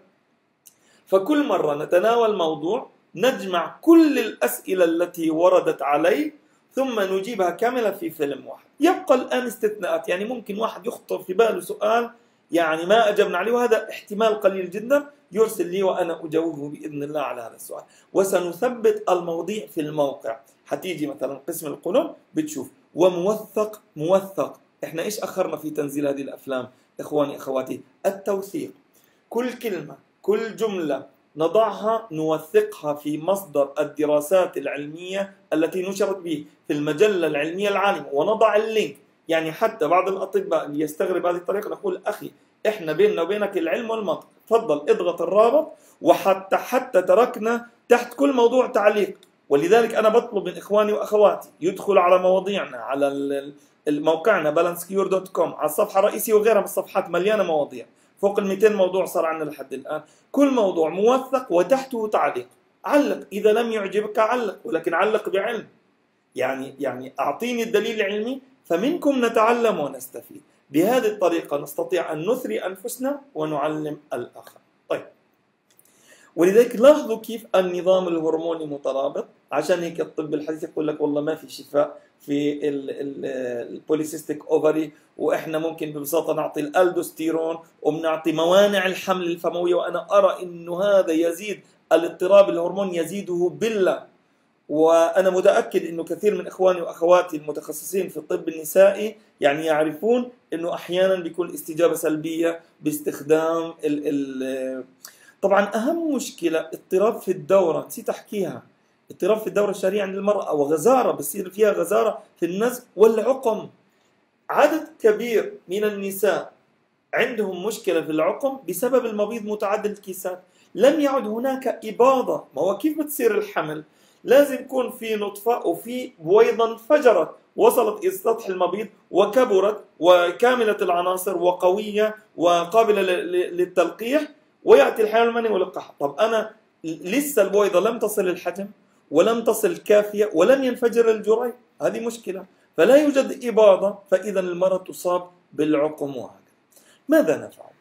فكل مرة نتناول موضوع نجمع كل الأسئلة التي وردت عليه ثم نجيبها كاملة في فيلم واحد. يبقى الآن استثناءات، يعني ممكن واحد يخطر في باله سؤال يعني ما أجبنا عليه، وهذا احتمال قليل جدا، يرسل لي وأنا أجاوبه بإذن الله على هذا السؤال. وسنثبت المواضيع في الموقع، حتيجي مثلا قسم القولون بتشوف وموثق موثق. احنا ايش أخرنا في تنزيل هذه الأفلام إخواني أخواتي؟ التوثيق. كل كلمة كل جملة نضعها نوثقها في مصدر الدراسات العلمية التي نشرت به في المجلة العلمية العالمة، ونضع اللينك. يعني حتى بعض الأطباء اللي يستغرب هذه الطريقة نقول أخي إحنا بيننا وبينك العلم والمنطق، تفضل اضغط الرابط. وحتى حتى تركنا تحت كل موضوع تعليق، ولذلك أنا بطلب من إخواني وأخواتي يدخلوا على مواضيعنا على موقعنا بالانس كيور دوت كوم على الصفحة الرئيسية وغيرها من الصفحات، مليانة مواضيع، فوق ال مئتين موضوع صار عندنا لحد الآن. كل موضوع موثق وتحته تعليق. علق إذا لم يعجبك علق، ولكن علق بعلم. يعني يعني أعطيني الدليل العلمي فمنكم نتعلم ونستفيد. بهذه الطريقة نستطيع أن نثري أنفسنا ونعلم الآخر. طيب، ولذلك لاحظوا كيف النظام الهرموني مترابط. عشان هيك الطب الحديث يقول لك والله ما في شفاء في البوليسيستيك اوفري، واحنا ممكن ببساطه نعطي الالدوستيرون وبنعطي موانع الحمل الفمويه، وانا ارى انه هذا يزيد الاضطراب الهرموني يزيده بالله. وانا متاكد انه كثير من اخواني واخواتي المتخصصين في الطب النسائي يعني يعرفون انه احيانا بيكون استجابه سلبيه باستخدام ال ال طبعا اهم مشكله اضطراب في الدوره، نسيت احكيها. اضطراب في الدورة الشهرية عند المرأة، وغزارة بصير فيها غزارة في النزف والعقم. عدد كبير من النساء عندهم مشكلة في العقم بسبب المبيض متعدد الكيسات. لم يعد هناك إباضة. ما هو كيف بتصير الحمل؟ لازم يكون في نطفة وفي بويضة انفجرت وصلت إلى سطح المبيض وكبرت وكاملة العناصر وقوية وقابلة للتلقيح، ويأتي الحيوان المنوي واللقاح. طب أنا لسه البويضة لم تصل الحجم ولم تصل كافية ولم ينفجر الجريء، هذه مشكلة. فلا يوجد إباضة، فإذا المرأة تصاب بالعقم. وهكذا ماذا نفعل؟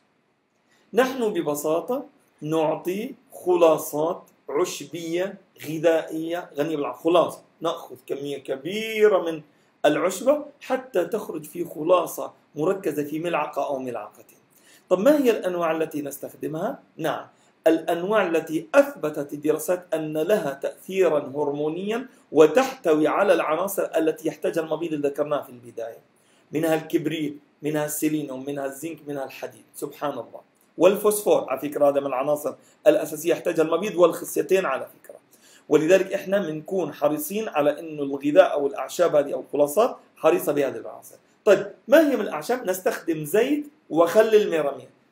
نحن ببساطة نعطي خلاصات عشبية غذائية غنية بالعناصر. خلاصة نأخذ كمية كبيرة من العشبة حتى تخرج في خلاصة مركزة في ملعقة أو ملعقتين. طب ما هي الأنواع التي نستخدمها؟ نعم، الأنواع التي أثبتت الدراسات أن لها تأثيرا هرمونيا وتحتوي على العناصر التي يحتاجها المبيض اللي ذكرناها في البداية، منها الكبريت، منها السيلينوم، منها الزنك، منها الحديد، سبحان الله، والفوسفور. على فكرة هذا من العناصر الأساسية يحتاجها المبيض، والخصيتين على فكرة. ولذلك إحنا بنكون حريصين على إنه الغذاء أو الأعشاب هذه أو الخلاصات حريصة بهذه العناصر. طيب ما هي من الأعشاب؟ نستخدم زيت وخل الميرامين.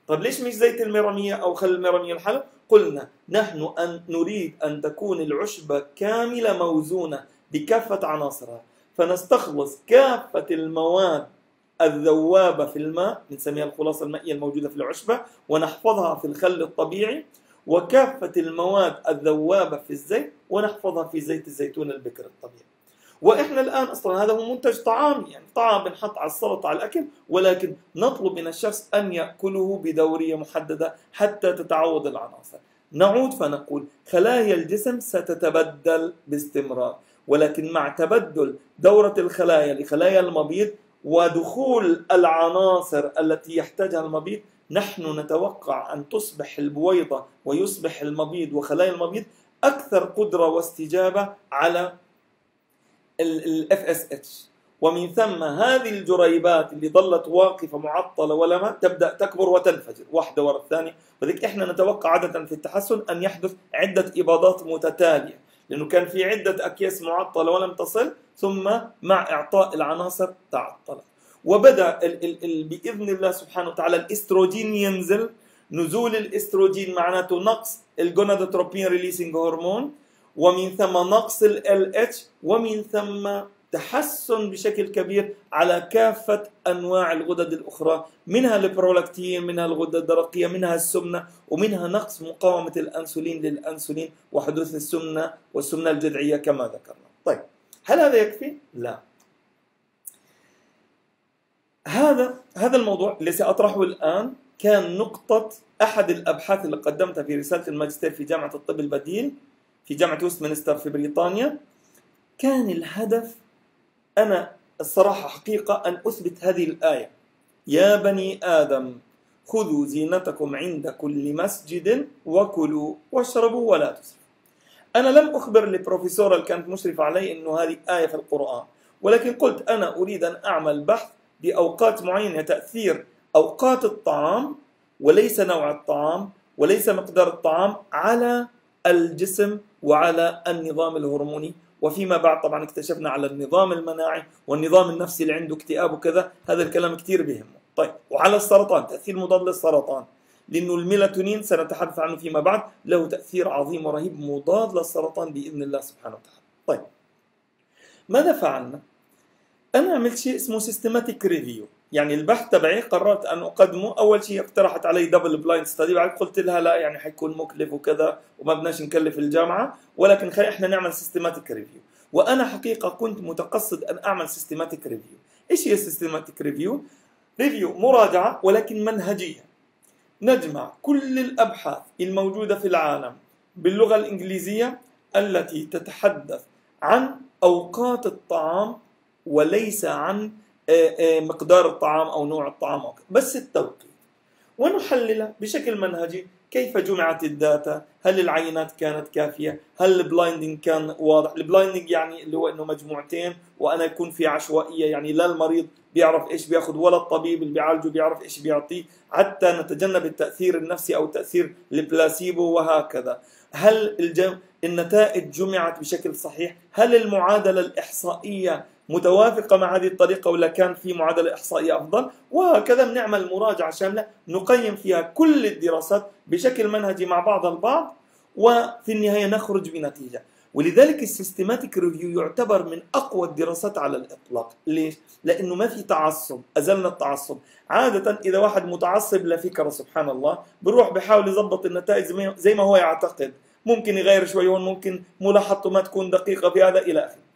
طب ليش مش زيت الميرمية أو خل الميرمية الحلو؟ قلنا نحن أن نريد أن تكون العشبة كاملة موزونة بكافة عناصرها، فنستخلص كافة المواد الذوابة في الماء بنسميها الخلاصة المائية الموجودة في العشبة ونحفظها في الخل الطبيعي، وكافة المواد الذوابة في الزيت ونحفظها في زيت الزيتون البكر الطبيعي. وإحنا الآن أصلا هذا هو منتج طعامي، يعني طعام بنحط على السلطة على الأكل، ولكن نطلب من الشخص أن يأكله بدورية محددة حتى تتعوض العناصر. نعود فنقول خلايا الجسم ستتبدل باستمرار، ولكن مع تبدل دورة الخلايا لخلايا المبيض ودخول العناصر التي يحتاجها المبيض، نحن نتوقع أن تصبح البويضة ويصبح المبيض وخلايا المبيض أكثر قدرة واستجابة على ال إف إس إتش، ومن ثم هذه الجريبات اللي ظلت واقفة معطلة ولما تبدأ تكبر وتنفجر واحدة وراء الثانية. وذلك إحنا نتوقع عادة في التحسن أن يحدث عدة إباضات متتالية، لأنه كان في عدة أكياس معطلة ولم تصل، ثم مع إعطاء العناصر تعطلت، وبدأ ال ال ال بإذن الله سبحانه وتعالى الإستروجين ينزل. نزول الإستروجين معناته نقص الجونادوتروبين ريليسينج هرمون، ومن ثم نقص ال إل إتش، ومن ثم تحسن بشكل كبير على كافة أنواع الغدد الأخرى، منها البرولاكتين، منها الغدة الدرقية، منها السمنة، ومنها نقص مقاومة الأنسولين للأنسولين وحدوث السمنة والسمنة الجذعية كما ذكرنا. طيب هل هذا يكفي؟ لا. هذا هذا الموضوع اللي سأطرحه الآن كان نقطة أحد الأبحاث اللي قدمتها في رسالة الماجستير في جامعة الطب البديل في جامعة ويستمنستر في بريطانيا. كان الهدف أنا الصراحة حقيقة أن أثبت هذه الآية: يا بني آدم خذوا زينتكم عند كل مسجد وكلوا واشربوا ولا تسرفوا. أنا لم أخبر البروفيسورة اللي كانت مشرفة علي أنه هذه آية في القرآن، ولكن قلت أنا أريد أن أعمل بحث بأوقات معينة، تأثير أوقات الطعام وليس نوع الطعام وليس مقدار الطعام على الجسم وعلى النظام الهرموني، وفيما بعد طبعا اكتشفنا على النظام المناعي والنظام النفسي اللي عنده اكتئاب وكذا، هذا الكلام كتير بيهمه. طيب وعلى السرطان، تأثير مضاد للسرطان، لأنه الميلاتونين سنتحدث عنه فيما بعد، له تأثير عظيم ورهيب مضاد للسرطان بإذن الله سبحانه وتعالى. طيب ماذا فعلنا؟ أنا عملت شيء اسمه سيستماتيك ريفيو، يعني البحث تبعي قررت أن أقدمه. أول شيء اقترحت علي دبل بلايند ستدي، بعد قلت لها لا يعني حيكون مكلف وكذا وما بدناش نكلف الجامعة، ولكن خلي إحنا نعمل سيستماتيك ريفيو. وأنا حقيقة كنت متقصد أن أعمل سيستماتيك ريفيو. إيش هي سيستماتيك ريفيو؟ ريفيو مراجعة ولكن منهجية، نجمع كل الأبحاث الموجودة في العالم باللغة الإنجليزية التي تتحدث عن أوقات الطعام وليس عن مقدار الطعام أو نوع الطعام أو بس التوقيت، ونحللها بشكل منهجي. كيف جمعت الداتا؟ هل العينات كانت كافية؟ هل البلايندنج كان واضح؟ البلايندنج يعني اللي هو إنه مجموعتين وأنا يكون في عشوائية، يعني لا المريض بيعرف إيش بياخذ ولا الطبيب اللي بيعالجه بيعرف إيش بيعطيه، حتى نتجنب التأثير النفسي أو تأثير البلاسيبو وهكذا. هل الجم... النتائج جمعت بشكل صحيح؟ هل المعادلة الإحصائية متوافقة مع هذه الطريقة ولا كان في معادلة إحصائية أفضل؟ وهكذا بنعمل مراجعة شاملة نقيم فيها كل الدراسات بشكل منهجي مع بعض البعض، وفي النهاية نخرج بنتيجة. ولذلك السيستماتيك ريفيو يعتبر من أقوى الدراسات على الإطلاق. ليش؟ لأنه ما في تعصب، أزلنا التعصب. عادة إذا واحد متعصب لفكرة سبحان الله بروح بحاول يضبط النتائج زي ما هو يعتقد، ممكن يغير شوي هون، ممكن ملاحظته ما تكون دقيقة في هذا إلى آخره.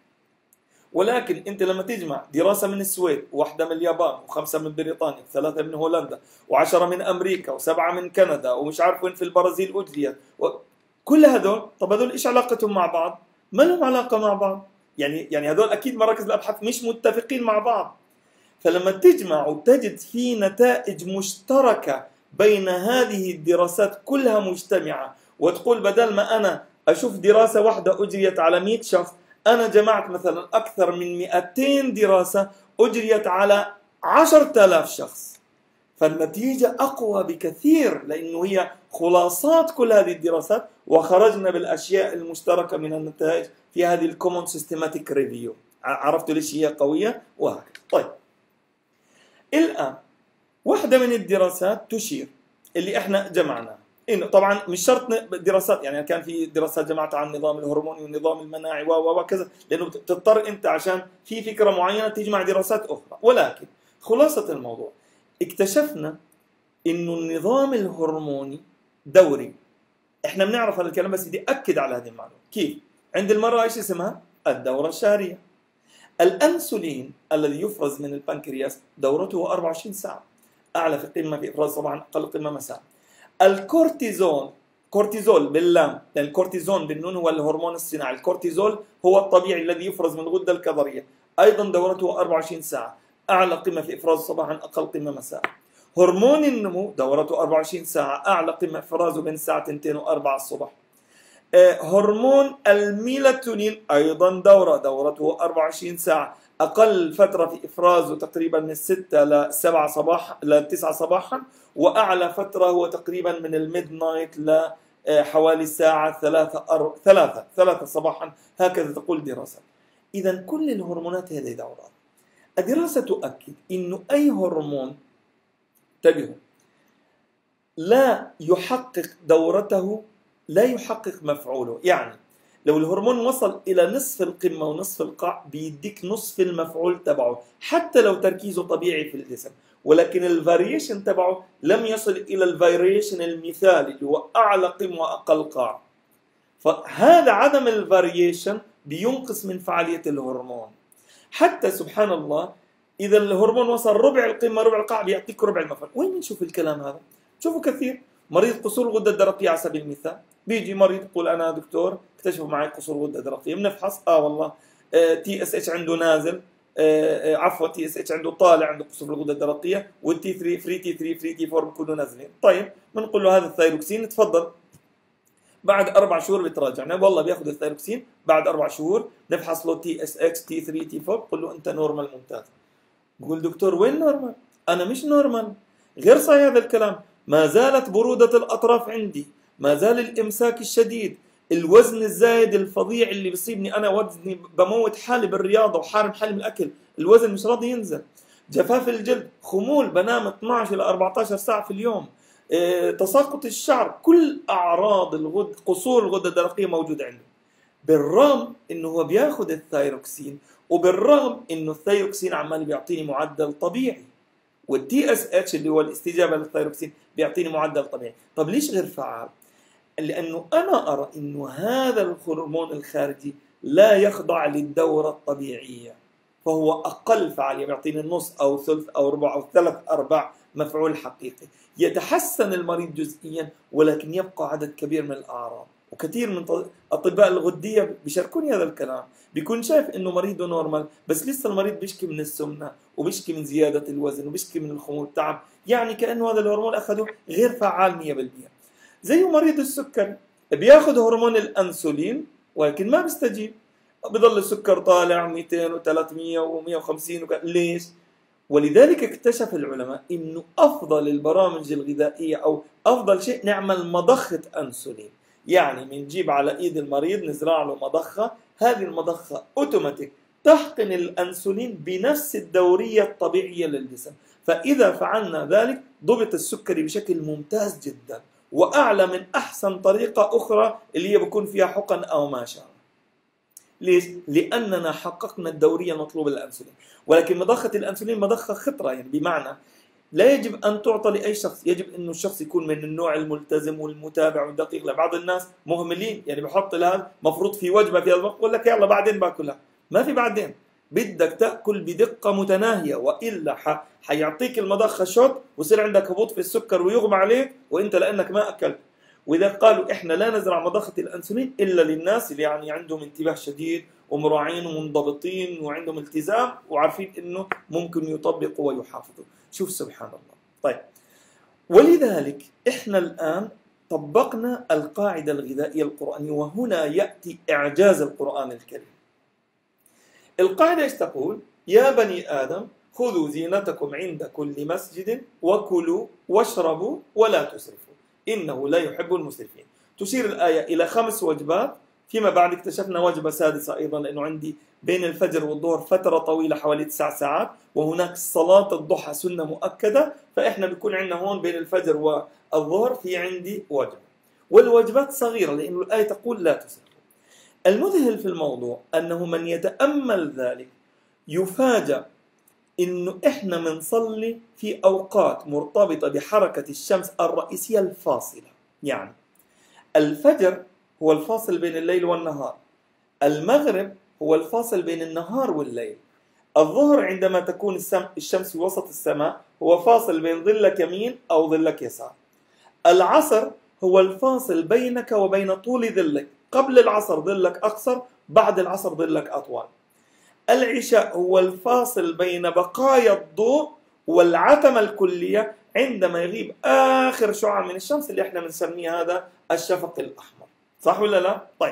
ولكن أنت لما تجمع دراسة من السويد، واحدة من اليابان، وخمسة من بريطانيا، وثلاثة من هولندا، وعشرة من أمريكا، وسبعة من كندا، ومش عارف وين في البرازيل أجريت، كل هذول، طب هذول إيش علاقتهم مع بعض؟ ما لهم علاقة مع بعض. يعني يعني هذول أكيد مراكز الأبحاث مش متفقين مع بعض. فلما تجمع وتجد في نتائج مشتركة بين هذه الدراسات كلها مجتمعة، وتقول بدل ما أنا أشوف دراسة واحدة أجريت على مئة شخص، أنا جمعت مثلا أكثر من مئتين دراسة أجريت على عشرة آلاف شخص، فالنتيجة أقوى بكثير لأنه هي خلاصات كل هذه الدراسات، وخرجنا بالأشياء المشتركة من النتائج في هذه الكومون سيستماتيك ريفيو. عرفتوا ليش هي قوية؟ وهكذا. طيب الآن واحدة من الدراسات تشير اللي احنا جمعناه، انه طبعا مش شرط دراسات، يعني كان في دراسات جمعتها عن النظام الهرموني والنظام المناعي و وكذا، لانه بتضطر انت عشان في فكره معينه تجمع دراسات اخرى. ولكن خلاصه الموضوع اكتشفنا انه النظام الهرموني دوري. احنا بنعرف هذا الكلام، بس بدي اكد على هذه المعلومه. كيف؟ عند المراه ايش اسمها؟ الدوره الشهريه. الانسولين الذي يفرز من البنكرياس دورته أربعة وعشرين ساعه، اعلى في قمه في افراز صباحا، اقل قمه مساء. الكورتيزون، كورتيزول باللام، لان الكورتيزون بالنون هو الهرمون الصناعي، الكورتيزول هو الطبيعي الذي يفرز من الغده الكظريه، ايضا دورته أربعة وعشرين ساعه، اعلى قمه في افرازه صباحا، اقل قمه مساء. هرمون النمو دورته أربعة وعشرين ساعه، اعلى قمه افرازه بين الساعه اثنتين وأربعة الصبح. هرمون الميلاتونين ايضا دوره دورته أربعة وعشرين ساعه، اقل فتره في افرازه تقريبا من ستة ل سبعة صباحا ل تسعة صباحا، واعلى فتره هو تقريبا من الميد نايت لحوالي الساعه ثلاثة أر... ثلاثة ثلاثة صباحا، هكذا تقول الدراسه. اذا كل الهرمونات هذه دورات. الدراسه تؤكد انه اي هرمون، انتبهوا، لا يحقق دورته لا يحقق مفعوله. يعني لو الهرمون وصل إلى نصف القمة ونصف القاع بيديك نصف المفعول تبعه، حتى لو تركيزه طبيعي في الجسم، ولكن الفاريشن تبعه لم يصل إلى الفاريشن المثالي اللي هو أعلى قمة وأقل قاع. فهذا عدم الفاريشن بينقص من فعالية الهرمون. حتى سبحان الله إذا الهرمون وصل ربع القمة ربع القاع بيعطيك ربع المفعول. وين بنشوف الكلام هذا؟ شوفوا كثير. مريض قصور الغدة الدرقية على سبيل المثال، بيجي مريض يقول أنا دكتور اكتشفوا معي قصور غدة درقية، بنفحص اه والله تي اس اتش عنده نازل، آه عفوا تي اس اتش عنده طالع، عنده قصور الغدة الدرقية، والتي ثلاثة فري تي ثلاثة فري تي أربعة بيكونوا نازلين. طيب بنقول له هذا الثايروكسين تفضل، بعد أربع شهور بتراجعنا، والله بياخذ الثايروكسين، بعد أربع شهور نفحص له تي اس اكس تي ثلاثة تي أربعة، بقول له أنت نورمال ممتاز. بقول دكتور وين نورمال؟ أنا مش نورمال. غير صحيح هذا الكلام، ما زالت برودة الأطراف عندي، ما زال الإمساك الشديد، الوزن الزايد الفظيع اللي بيصيبني أنا، وزني بموت حالي بالرياضة وحارم حالي من الأكل، الوزن مش راضي ينزل، جفاف الجلد، خمول، بنام اثنعش إلى أربعة عشر ساعة في اليوم، اه، تساقط الشعر، كل أعراض الغد قصور الغدة الدرقية موجودة عنده. بالرغم إنه هو بياخذ الثايروكسين، وبالرغم إنه الثايروكسين عمال بيعطيني معدل طبيعي، والتي اس اتش اللي هو الاستجابه للثايروكسين بيعطيني معدل طبيعي. طب ليش غير فعال؟ لانه انا ارى انه هذا الهرمون الخارجي لا يخضع للدوره الطبيعيه، فهو اقل فعاليه، بيعطيني النص او ثلث او ربع او ثلاث ارباع مفعول حقيقي. يتحسن المريض جزئيا، ولكن يبقى عدد كبير من الاعراض. وكثير من اطباء الغديه بيشاركوني هذا الكلام، بيكون شايف انه مريضه نورمال، بس لسه المريض بيشكي من السمنه، وبيشكي من زياده الوزن، وبيشكي من الخمول والتعب، يعني كانه هذا الهرمون اخذه غير فعال مية بالمية. زي مريض السكر بياخذ هرمون الانسولين ولكن ما بيستجيب، بضل السكر طالع مئتين وثلاثمئة ومئة وخمسين وك... ليش؟ ولذلك اكتشف العلماء انه افضل البرامج الغذائيه او افضل شيء نعمل مضخه انسولين. يعني بنجيب على ايد المريض نزرع له مضخه، هذه المضخه اوتوماتيك تحقن الانسولين بنفس الدوريه الطبيعيه للجسم. فاذا فعلنا ذلك ضبط السكري بشكل ممتاز جدا، واعلى من احسن طريقه اخرى اللي هي بكون فيها حقن او ما شابه. ليش؟ لاننا حققنا الدوريه المطلوبه للانسولين. ولكن مضخه الانسولين مضخه خطره، يعني بمعنى لا يجب أن تعطى لأي شخص، يجب أنه الشخص يكون من النوع الملتزم والمتابع والدقيق. لبعض الناس مهملين، يعني بحط لها مفروض في وجبة في هذا الوقت يقول لك يلا بعدين باكلها، ما في بعدين، بدك تأكل بدقة متناهية، وإلا ح... حيعطيك المضخة شوت ويصير عندك هبوط في السكر ويغمى عليك وإنت لأنك ما أكلت. وإذا قالوا إحنا لا نزرع مضخة الأنسولين إلا للناس اللي يعني عندهم انتباه شديد ومراعين ومنضبطين وعندهم التزام وعارفين إنه ممكن يطبقوا ويحافظوا. شوف سبحان الله. طيب، ولذلك إحنا الآن طبقنا القاعدة الغذائية القرآنية، وهنا يأتي إعجاز القرآن الكريم. القاعدة إيش تقول؟ يا بني آدم خذوا زينتكم عند كل مسجد وكلوا واشربوا ولا تسرفوا إنه لا يحب المسرفين. تشير الآية إلى خمس وجبات فيما بعد اكتشفنا وجبة سادسة أيضا، لأنه عندي بين الفجر والظهر فترة طويلة حوالي تسع ساعات، وهناك صلاة الضحى سنة مؤكدة، فإحنا بيكون عندنا هون بين الفجر والظهر في عندي وجبة، والوجبات صغيرة لأنه الآية تقول لا تسرفوا. المذهل في الموضوع أنه من يتأمل ذلك يفاجأ إنه إحنا بنصلي في أوقات مرتبطة بحركة الشمس الرئيسية الفاصلة. يعني الفجر هو الفاصل بين الليل والنهار، المغرب هو الفاصل بين النهار والليل، الظهر عندما تكون الشمس في وسط السماء هو فاصل بين ظلك يمين أو ظلك يسار، العصر هو الفاصل بينك وبين طول ظلك، قبل العصر ظلك أقصر، بعد العصر ظلك أطول. العشاء هو الفاصل بين بقايا الضوء والعتمة الكلية عندما يغيب آخر شعاع من الشمس اللي احنا بنسميه هذا الشفق الأحمر. صح ولا لا؟ طيب،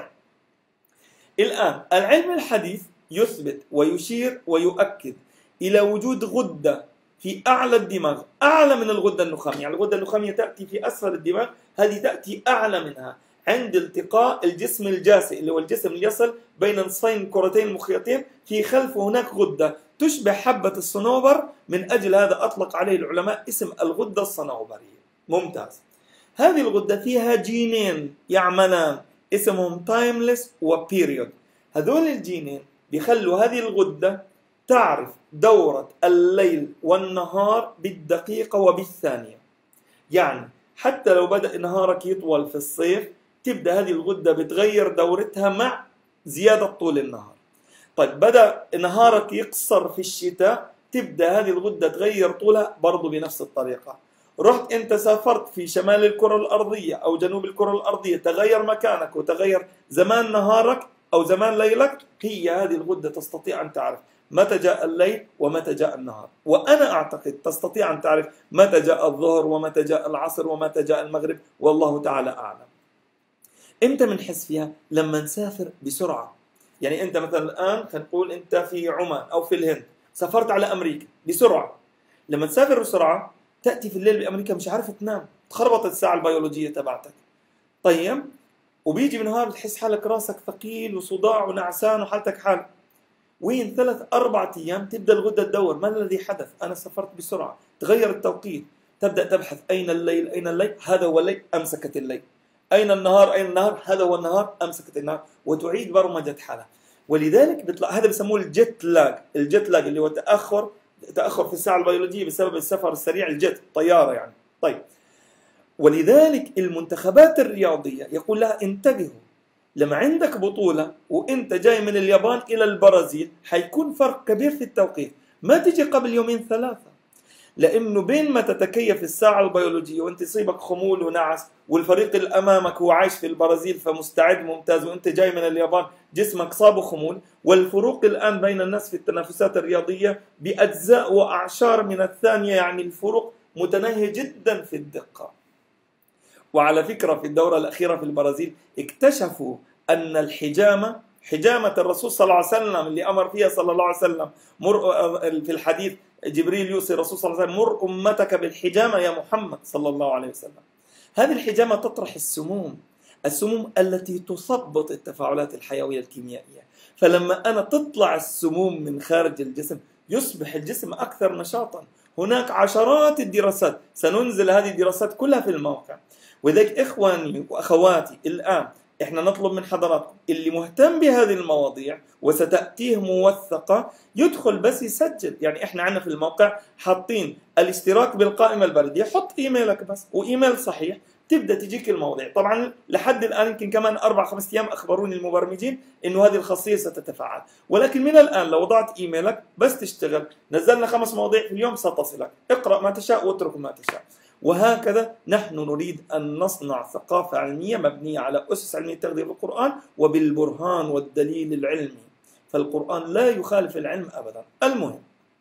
الآن العلم الحديث يثبت ويشير ويؤكد إلى وجود غدة في أعلى الدماغ، أعلى من الغدة النخامية. يعني الغدة النخامية تأتي في أسفل الدماغ، هذه تأتي أعلى منها عند التقاء الجسم الجاسئ اللي هو الجسم اللي يصل بين نصفين الكرتين المخيطين، في خلفه هناك غدة تشبه حبة الصنوبر، من أجل هذا أطلق عليه العلماء اسم الغدة الصنوبرية. ممتاز. هذه الغدة فيها جينين يعملان اسمهم تايمليس وبيريود. هذول الجينين بيخلوا هذه الغدة تعرف دورة الليل والنهار بالدقيقة وبالثانية. يعني حتى لو بدأ نهارك يطول في الصيف، تبدأ هذه الغدة بتغير دورتها مع زيادة طول النهار. طيب بدأ نهارك يقصر في الشتاء، تبدأ هذه الغدة تغير طولها برضو بنفس الطريقة. رحت أنت سافرت في شمال الكرة الأرضية أو جنوب الكرة الأرضية، تغير مكانك وتغير زمان نهارك أو زمان ليلك، هي هذه الغدة تستطيع أن تعرف متى جاء الليل ومتى جاء النهار. وأنا أعتقد تستطيع أن تعرف متى جاء الظهر ومتى جاء العصر ومتى جاء المغرب، والله تعالى أعلم. إمتى بنحس فيها؟ لما نسافر بسرعة. يعني أنت مثلا الآن خلينا نقول أنت في عمان أو في الهند، سافرت على أمريكا بسرعة، لما تسافر بسرعة تأتي في الليل بأمريكا مش عارف تنام، تخربطت الساعة البيولوجية تبعتك. طيب، وبيجي بالنهار بتحس حالك راسك ثقيل وصداع ونعسان وحالتك حال، وين ثلاث أربعة أيام تبدأ الغدة تدور ما الذي حدث؟ أنا سافرت بسرعة، تغير التوقيت، تبدأ تبحث أين الليل أين الليل، هذا هو الليل، أمسكت الليل. أين النهار أين النهار، هذا هو النهار، أمسكت النهار، وتعيد برمجة حالها. ولذلك بيطلع هذا بسموه الجيت لاج. الجيت لاج اللي هو تأخر تأخر في الساعة البيولوجية بسبب السفر السريع، الجيت طيارة يعني. طيب، ولذلك المنتخبات الرياضية يقول لها انتبهوا، لما عندك بطولة وانت جاي من اليابان إلى البرازيل حيكون فرق كبير في التوقيت، ما تجي قبل يومين ثلاثة، لأنه بين ما تتكيف الساعة البيولوجية وانت يصيبك خمول ونعس، والفريق اللي أمامك هو عايش في البرازيل فمستعد ممتاز، وانت جاي من اليابان جسمك صابه خمول. والفروق الآن بين الناس في التنافسات الرياضية بأجزاء وأعشار من الثانية، يعني الفروق متناهية جدا في الدقة. وعلى فكرة في الدورة الأخيرة في البرازيل اكتشفوا أن الحجامة، حجامة الرسول صلى الله عليه وسلم اللي أمر فيها صلى الله عليه وسلم، مر في الحديث جبريل يوصي الرسول صلى الله عليه وسلم مر أمتك بالحجامة يا محمد صلى الله عليه وسلم. هذه الحجامة تطرح السموم، السموم التي تثبط التفاعلات الحيوية الكيميائية. فلما أنا تطلع السموم من خارج الجسم يصبح الجسم أكثر نشاطا. هناك عشرات الدراسات، سننزل هذه الدراسات كلها في الموقع. وذلك إخواني وأخواتي الآن إحنا نطلب من حضراتكم اللي مهتم بهذه المواضيع وستأتيه موثقة يدخل بس يسجل. يعني إحنا عندنا في الموقع حاطين الاشتراك بالقائمة البريدية، حط إيميلك بس وإيميل صحيح، تبدأ تجيك المواضيع. طبعا لحد الآن يمكن كمان أربع خمس أيام أخبروني المبرمجين إنه هذه الخاصية ستتفاعل، ولكن من الآن لو وضعت إيميلك بس تشتغل، نزلنا خمس مواضيع في اليوم ستصلك، اقرأ ما تشاء واترك ما تشاء. وهكذا نحن نريد أن نصنع ثقافة علمية مبنية على أسس علمية التغذية بالقرآن وبالبرهان والدليل العلمي، فالقرآن لا يخالف العلم أبدا. المهم،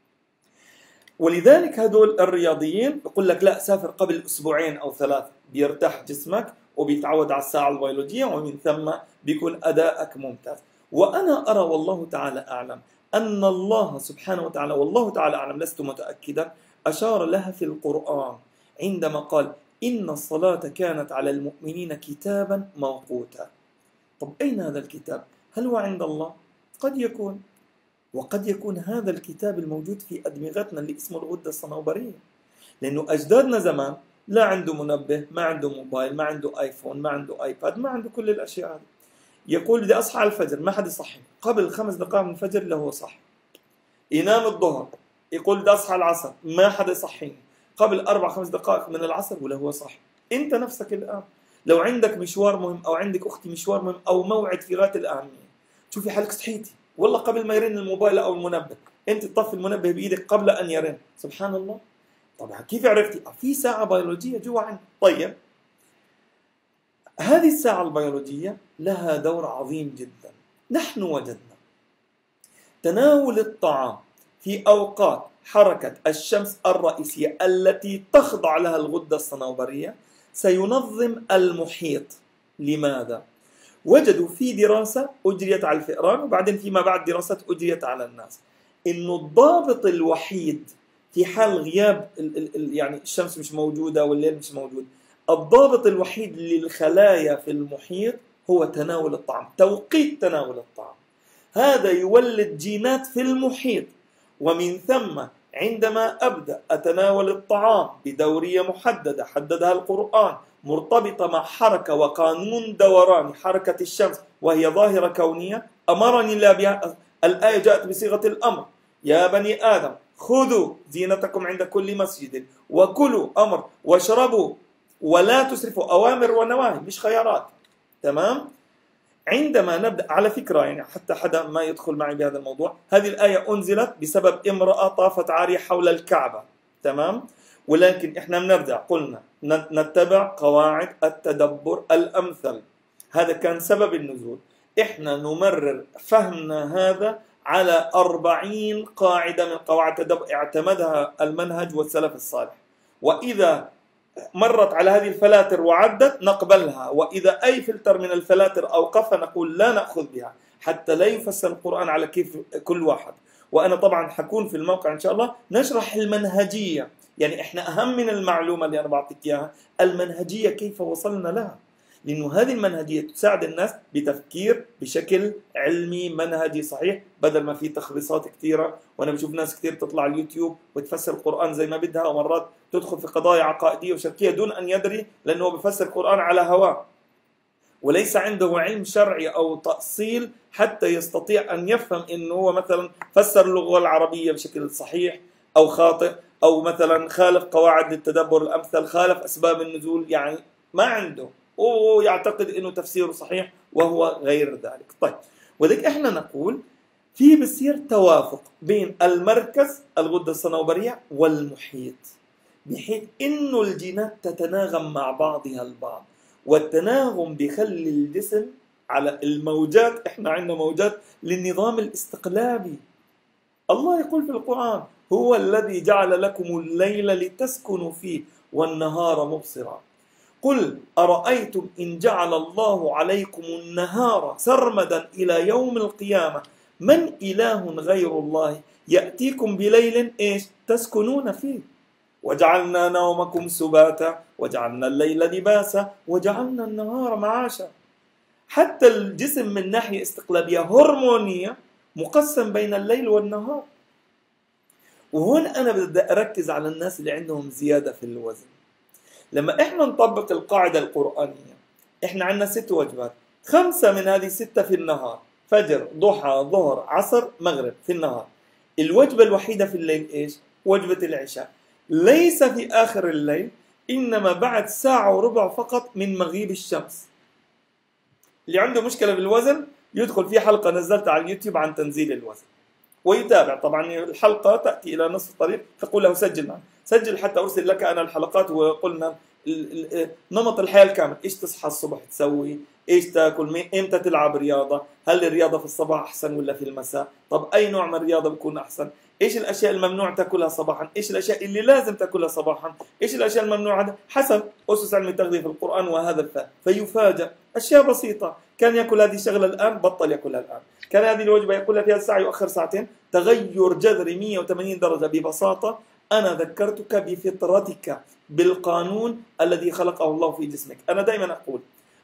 ولذلك هذول الرياضيين يقول لك لا سافر قبل أسبوعين أو ثلاثة، بيرتاح جسمك وبيتعود على الساعة البيولوجية، ومن ثم بيكون أداءك ممتاز. وأنا أرى والله تعالى أعلم أن الله سبحانه وتعالى، والله تعالى أعلم لست متأكدا، أشار لها في القرآن عندما قال إن الصلاة كانت على المؤمنين كتابا موقوتا. طب أين هذا الكتاب؟ هل هو عند الله؟ قد يكون، وقد يكون هذا الكتاب الموجود في أدمغتنا اللي اسمه الغدة الصنوبرية، لأنه أجدادنا زمان لا عنده منبه، ما عنده موبايل، ما عنده آيفون، ما عنده آيباد، ما عنده كل الأشياء هذه. يقول بدي أصحى على الفجر ما حد يصحي، قبل خمس دقائق من الفجر اللي هو صح. ينام الظهر يقول بدي أصحى العصر ما حد يصحيني، قبل أربع خمس دقائق من العصر ولا هو صح. أنت نفسك الآن لو عندك مشوار مهم أو عندك أختي مشوار مهم أو موعد في غاية الأهمية، تشوفي حالك صحيتي والله قبل ما يرن الموبايل أو المنبه، أنت تطفي المنبه بإيدك قبل أن يرن. سبحان الله. طبعا كيف عرفتي؟ في ساعة بيولوجية جوا عندك. طيب هذه الساعة البيولوجية لها دور عظيم جدا. نحن وجدنا تناول الطعام في أوقات حركة الشمس الرئيسية التي تخضع لها الغدة الصنوبرية سينظم المحيط. لماذا؟ وجدوا في دراسة أجريت على الفئران وبعدين فيما بعد دراسات أجريت على الناس إنه الضابط الوحيد في حال غياب ال ال ال يعني الشمس مش موجودة والليل مش موجود، الضابط الوحيد للخلايا في المحيط هو تناول الطعام، توقيت تناول الطعام. هذا يولد جينات في المحيط، ومن ثم عندما أبدأ أتناول الطعام بدورية محددة حددها القرآن مرتبطة مع حركة وقانون دوران حركة الشمس وهي ظاهرة كونية أمرني الله بها. الآية جاءت بصيغة الأمر: يا بني آدم خذوا زينتكم عند كل مسجد وكلوا، أمر، واشربوا ولا تسرفوا، أوامر ونواهي مش خيارات. تمام؟ عندما نبدأ، على فكرة يعني حتى حدا ما يدخل معي بهذا الموضوع، هذه الآية أنزلت بسبب امرأة طافت عارية حول الكعبة. تمام؟ ولكن إحنا بنرجع قلنا نتبع قواعد التدبر الأمثل، هذا كان سبب النزول. إحنا نمرر فهمنا هذا على أربعين قاعدة من قواعد التدبر اعتمدها المنهج والسلف الصالح، وإذا مرت على هذه الفلاتر وعدت نقبلها، وإذا أي فلتر من الفلاتر أوقفها نقول لا نأخذ بها، حتى لا يفسر القرآن على كيف كل واحد. وأنا طبعا حكون في الموقع إن شاء الله نشرح المنهجية، يعني إحنا أهم من المعلومة اللي أنا بعطيك إياها المنهجية كيف وصلنا لها، لأنه هذه المنهجية تساعد الناس بتفكير بشكل علمي منهجي صحيح، بدل ما في تخبيصات كثيرة. وأنا بشوف ناس كثير تطلع على اليوتيوب وتفسر القرآن زي ما بدها، ومرات تدخل في قضايا عقائدية وشركية دون أن يدري، لأنه بفسر القرآن على هواه وليس عنده علم شرعي أو تأصيل حتى يستطيع أن يفهم أنه هو مثلا فسر اللغة العربية بشكل صحيح أو خاطئ، أو مثلا خالف قواعد التدبر الأمثل، خالف أسباب النزول، يعني ما عنده ويعتقد أنه تفسيره صحيح وهو غير ذلك. طيب، وذلك إحنا نقول في بصير توافق بين المركز الغدة الصنوبرية والمحيط، بحيث إنه الجينات تتناغم مع بعضها البعض، والتناغم بيخلي الجسم على الموجات. إحنا عندنا موجات للنظام الاستقلابي. الله يقول في القرآن: هو الذي جعل لكم الليل لتسكنوا فيه والنهار مبصرا. قل أرأيتم إن جعل الله عليكم النهار سرمدا إلى يوم القيامة من إله غير الله يأتيكم بليل إيش تسكنون فيه وجعلنا نومكم سباتا وجعلنا الليل لباسا وجعلنا النهار معاشا. حتى الجسم من ناحية استقلابية هرمونية مقسم بين الليل والنهار. وهون أنا بدي أركز على الناس اللي عندهم زيادة في الوزن. لما إحنا نطبق القاعدة القرآنية، إحنا عندنا ست وجبات، خمسة من هذه ستة في النهار: فجر، ضحى، ظهر، عصر، مغرب في النهار. الوجبة الوحيدة في الليل إيش؟ وجبة العشاء، ليس في آخر الليل، إنما بعد ساعة وربع فقط من مغيب الشمس. اللي عنده مشكلة بالوزن يدخل في حلقة نزلتها على اليوتيوب عن تنزيل الوزن ويتابع. طبعا الحلقة تأتي إلى نصف الطريق تقول له سجل معي، سجل حتى أرسل لك أنا الحلقات. وقلنا نمط الحياة الكامل: إيش تصحى الصبح تسوي، إيش تأكل، إمتى تلعب رياضة، هل الرياضة في الصباح أحسن ولا في المساء، طب أي نوع من الرياضة بيكون أحسن، إيش الأشياء الممنوع تأكلها صباحا، إيش الأشياء اللي لازم تأكلها صباحا، إيش الأشياء الممنوعة حسب أسس علم التغذية في القرآن. وهذا الفهم فيفاجأ أشياء بسيطة، كان يأكل هذه الشغلة الآن بطل يأكلها الآن، كان هذه الوجبة يأكلها في هذه الساعة يؤخر ساعتين. تغير جذري مئة وثمانين درجة. ببساطة أنا ذكرتك بفطرتك بالقانون الذي خلقه الله في جسمك. أنا دائما أقول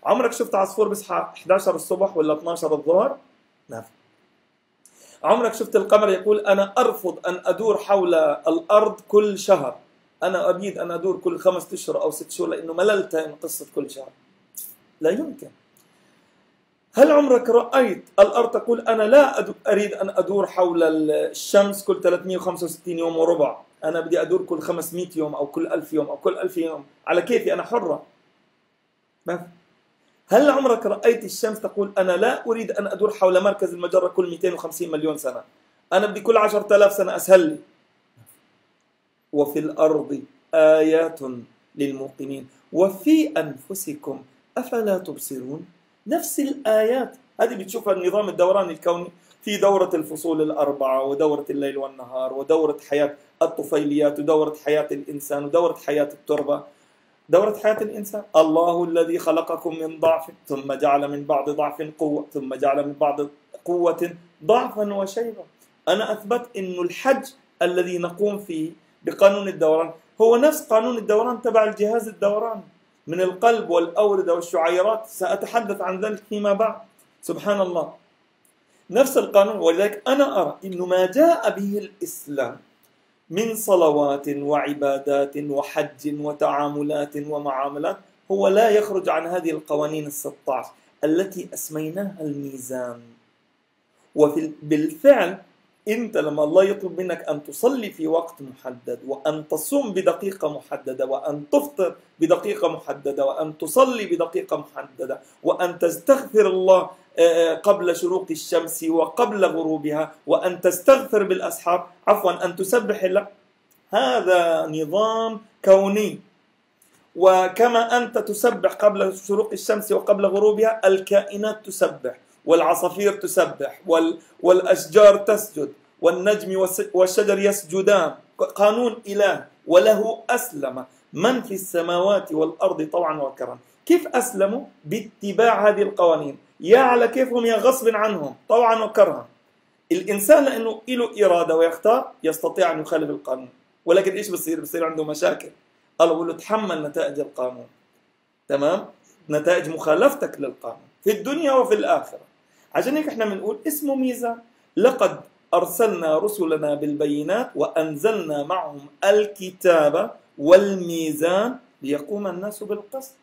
عمرك شفت عصفور بيصحى إحدى عشر الصبح ولا اثني عشر الظهر؟ نعم. عمرك شفت القمر يقول أنا أرفض أن أدور حول الأرض كل شهر، أنا أريد أن أدور كل خمسة أشهر أو ست شهور لأنه مللت من قصة كل شهر؟ لا يمكن. هل عمرك رأيت الأرض تقول أنا لا أريد أن أدور حول الشمس كل ثلاثمئة وخمسة وستين يوم وربع، أنا بدي أدور كل خمسمئة يوم أو كل ألف يوم أو كل ألف يوم على كيفي، أنا حرة. ما. هل عمرك رأيت الشمس تقول أنا لا أريد أن أدور حول مركز المجرة كل مئتين وخمسين مليون سنة، أنا بدي كل عشرة آلاف سنة أسهل لي؟ وفي الأرض آيات للموقنين وفي أنفسكم أفلا تبصرون. نفس الآيات هذه بتشوفها النظام الدوراني الكوني في دورة الفصول الأربعة ودورة الليل والنهار ودورة حياة الطفيليات ودورة حياة الإنسان ودورة حياة التربة. دورة حياة الإنسان، الله الذي خلقكم من ضعف ثم جعل من بعد ضعف قوة ثم جعل من بعد قوة ضعفا وشيبا. أنا أثبت أن الحج الذي نقوم فيه بقانون الدوران هو نفس قانون الدوران تبع الجهاز الدوراني من القلب والأوردة والشعيرات، سأتحدث عن ذلك فيما بعد. سبحان الله، نفس القانون. ولذلك أنا أرى أن ما جاء به الإسلام من صلوات وعبادات وحج وتعاملات ومعاملات هو لا يخرج عن هذه القوانين الستة عشر التي أسميناها الميزان. وبالفعل أنت لما الله يطلب منك أن تصلي في وقت محدد وأن تصوم بدقيقة محددة وأن تفطر بدقيقة محددة وأن تصلي بدقيقة محددة وأن تستغفر الله قبل شروق الشمس وقبل غروبها وأن تستغفر بالأسحار، عفوا أن تسبح الله، هذا نظام كوني. وكما أنت تسبح قبل شروق الشمس وقبل غروبها الكائنات تسبح والعصافير تسبح والأشجار تسجد والنجم والشجر يسجدان، قانون إله. وله أسلم من في السماوات والأرض طوعا وكرها. كيف أسلموا؟ باتباع هذه القوانين، يا على كيفهم يا غصب عنهم طوعا وكرها. الإنسان لأنه له إرادة ويختار يستطيع أن يخالف القانون، ولكن إيش بصير؟ بصير عنده مشاكل. الله بقول له تحمل نتائج القانون، تمام؟ نتائج مخالفتك للقانون في الدنيا وفي الآخرة. عشان هيك احنا بنقول اسمه ميزان. لقد أرسلنا رسلنا بالبينات وأنزلنا معهم الكتاب والميزان ليقوم الناس بالقسط.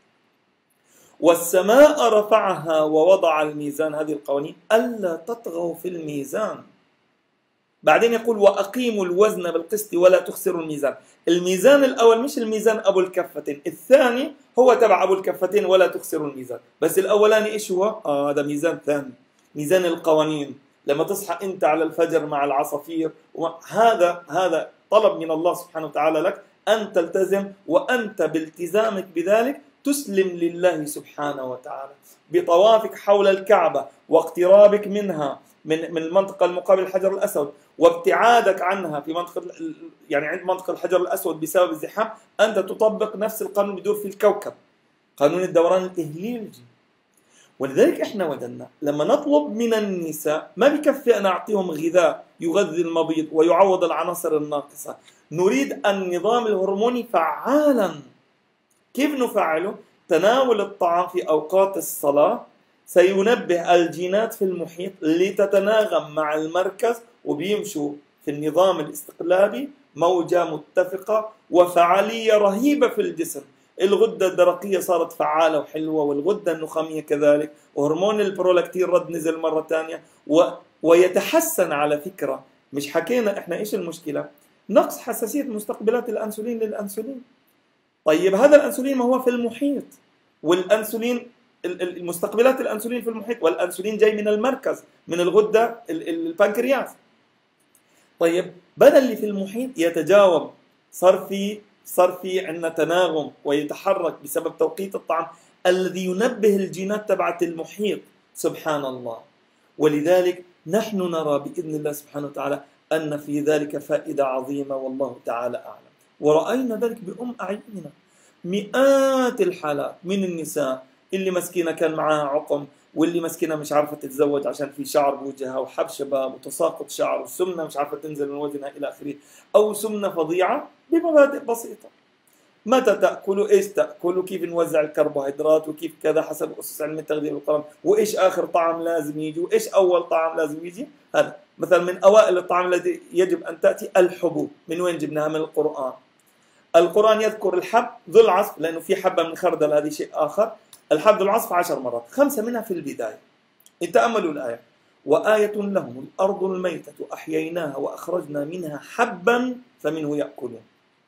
والسماء رفعها ووضع الميزان، هذه القوانين ألا تطغوا في الميزان. بعدين يقول وأقيموا الوزن بالقسط ولا تخسروا الميزان. الميزان الأول مش الميزان أبو الكفتين، الثاني هو تبع أبو الكفتين ولا تخسروا الميزان، بس الأولاني إيش هو؟ آه هذا ميزان ثاني، ميزان القوانين. لما تصحى أنت على الفجر مع العصافير، هذا هذا طلب من الله سبحانه وتعالى لك أن تلتزم، وأنت بالتزامك بذلك تسلم لله سبحانه وتعالى بطوافك حول الكعبة واقترابك منها من من المنطقة المقابل الحجر الأسود وابتعادك عنها في منطقة يعني عند منطقة الحجر الأسود بسبب الزحام، أنت تطبق نفس القانون بدور في الكوكب، قانون الدوران الإهليلي. ولذلك احنا ودنا لما نطلب من النساء ما بكفي أن أعطيهم غذاء يغذي المبيض ويعوض العناصر الناقصة، نريد النظام الهرموني فعالا. كيف نفعله؟ تناول الطعام في أوقات الصلاة سينبه الجينات في المحيط لتتناغم مع المركز، وبيمشوا في النظام الاستقلابي موجة متفقة وفعالية رهيبة في الجسم. الغدة الدرقية صارت فعالة وحلوة، والغدة النخامية كذلك، وهرمون البرولاكتين رد نزل مرة ثانية و... ويتحسن. على فكرة مش حكينا احنا ايش المشكلة؟ نقص حساسية مستقبلات الأنسولين للأنسولين. طيب هذا الأنسولين ما هو في المحيط، والأنسولين المستقبلات الأنسولين في المحيط، والأنسولين جاي من المركز من الغدة البنكرياس. طيب بدل اللي في المحيط يتجاوب، صار في صار في عندنا تناغم ويتحرك بسبب توقيت الطعام الذي ينبه الجينات تبعت المحيط. سبحان الله. ولذلك نحن نرى بإذن الله سبحانه وتعالى أن في ذلك فائدة عظيمة، والله تعالى أعلم. ورأينا ذلك بأم أعيننا، مئات الحالات من النساء اللي مسكينة كان معها عقم، واللي مسكينة مش عارفة تتزوج عشان في شعر بوجهها وحب شباب وتساقط شعر وسمنة مش عارفة تنزل من وزنها إلى آخره، أو سمنة فظيعة بمبادئ بسيطة. متى تأكلوا، إيش تأكلوا، كيف نوزع الكربوهيدرات، وكيف كذا حسب أسس علم التغذية بالقرآن، وإيش آخر طعام لازم يجي، وإيش أول طعام لازم يجي. هذا مثلا من أوائل الطعام الذي يجب أن تأتي الحبوب. من وين جبناها؟ من القرآن. القرآن يذكر الحب ذو العصف، لأنه في حبة من خردل، هذه شيء آخر. الحب ذو العصف عشر مرات، خمسة منها في البداية. تأملوا الآية: وآية لهم الأرض الميتة أحييناها وأخرجنا منها حبا فمنه يأكلون